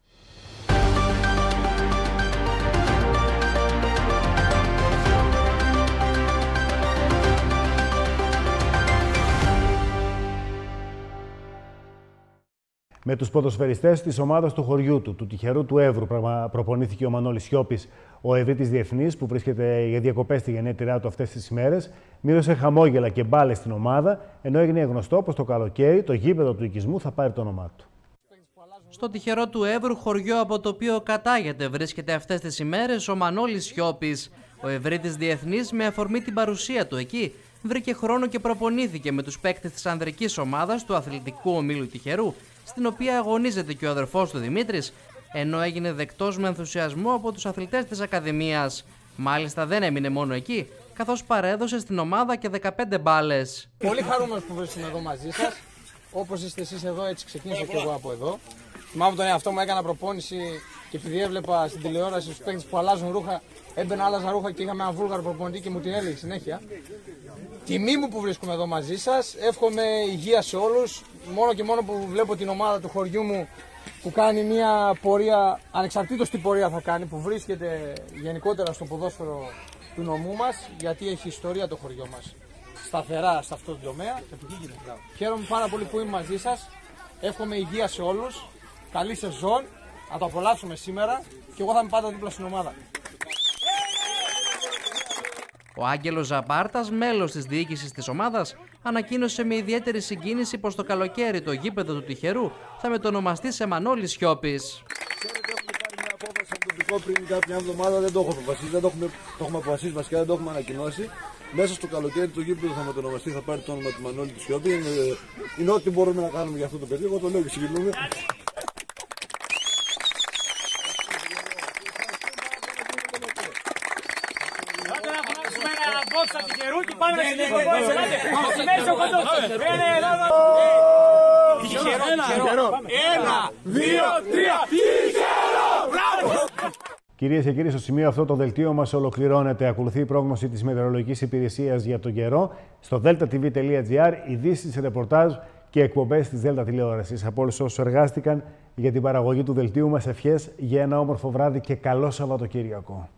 Με τους ποδοσφαιριστές της ομάδας του χωριού του, του τυχερού του Εύρου, προπονήθηκε ο Μανώλης Σιώπης, ο Ευρύτης Διεθνής, που βρίσκεται για διακοπές στη γενέτειρά του αυτές τις ημέρες. Μοίρωσε χαμόγελα και μπάλες στην ομάδα, ενώ έγινε γνωστό πως το καλοκαίρι το γήπεδο του οικισμού θα πάρει το όνομά του. Στο τυχερό του Εύρου, χωριό από το οποίο κατάγεται, βρίσκεται αυτές τις ημέρες ο Μανώλης Σιώπης. Ο Ευρύτης Διεθνής, με αφορμή την παρουσία του εκεί, βρήκε χρόνο και προπονήθηκε με τους παίκτες της ανδρικής ομάδας του αθλητικού ομίλου τυχερού, στην οποία αγωνίζεται και ο αδερφός του Δημήτρης, ενώ έγινε δεκτός με ενθουσιασμό από τους αθλητές της Ακαδημίας. Μάλιστα δεν έμεινε μόνο εκεί, καθώς παρέδωσε στην ομάδα και δεκαπέντε μπάλες. Πολύ χαρούμενος που βρίσκομαι εδώ μαζί σας. Όπως είστε εσείς εδώ, έτσι ξεκίνησα και εγώ από εδώ. Θυμάμαι τον εαυτό μου, έκανα προπόνηση και επειδή έβλεπα στην τηλεόραση στους παίκτες που αλλάζουν ρούχα, έμπαινα άλλαζα ρούχα και είχαμε έναν βούλγαρο προπονητή και μου την έλεγε συνέχεια. Τιμή μου που βρίσκομαι εδώ μαζί σας. Εύχομαι υγεία σε όλους. Μόνο και μόνο που βλέπω την ομάδα του χωριού μου που κάνει μια πορεία, ανεξαρτήτως τι πορεία θα κάνει, που βρίσκεται γενικότερα στο ποδόσφαιρο του νομού μας, γιατί έχει ιστορία το χωριό μας σταθερά σε αυτό το τομέα. Χαίρομαι πάρα πολύ που είμαι μαζί σας. Εύχομαι υγεία σε όλους. Καλή σεζόν. Να το απολαύσουμε σήμερα και εγώ θα είμαι πάντα δίπλα στην ομάδα. Ο Άγγελος Ζαμπάρτας, μέλος της διοίκησης της ομάδας, ανακοίνωσε με ιδιαίτερη συγκίνηση πως το καλοκαίρι το γήπεδο του Τυχερού θα μετονομαστεί σε Μανώλη Σιώπης. Πριν κάποια εβδομάδα δεν το έχω αποφασίσει, δεν το έχουμε, το έχουμε αποφασίσει βασικά, δεν το έχουμε ανακοινώσει. Μέσα στο καλοκαίρι το γήπεδο θα μετονομαστεί, θα πάρει το όνομα του Μανώλη του Σιώπη. Είναι, είναι ό,τι μπορούμε να κάνουμε για αυτό το παιδί. Εγώ το λέω και συγκινούμε. Ένα, δύο, τρία, Τυχερό! Μπράβο! Κυρίες και κύριοι, στο σημείο αυτό το δελτίο μας ολοκληρώνεται. Ακολουθεί η πρόγνωση της Μετεωρολογικής Υπηρεσίας για τον καιρό στο delta t v τελεία gr, ειδήσεις, ρεπορτάζ και εκπομπές της Delta τηλεόρασης. Από όλους όσους εργάστηκαν για την παραγωγή του δελτίου μας, ευχές για ένα όμορφο βράδυ και καλό Σαββατοκύριακο.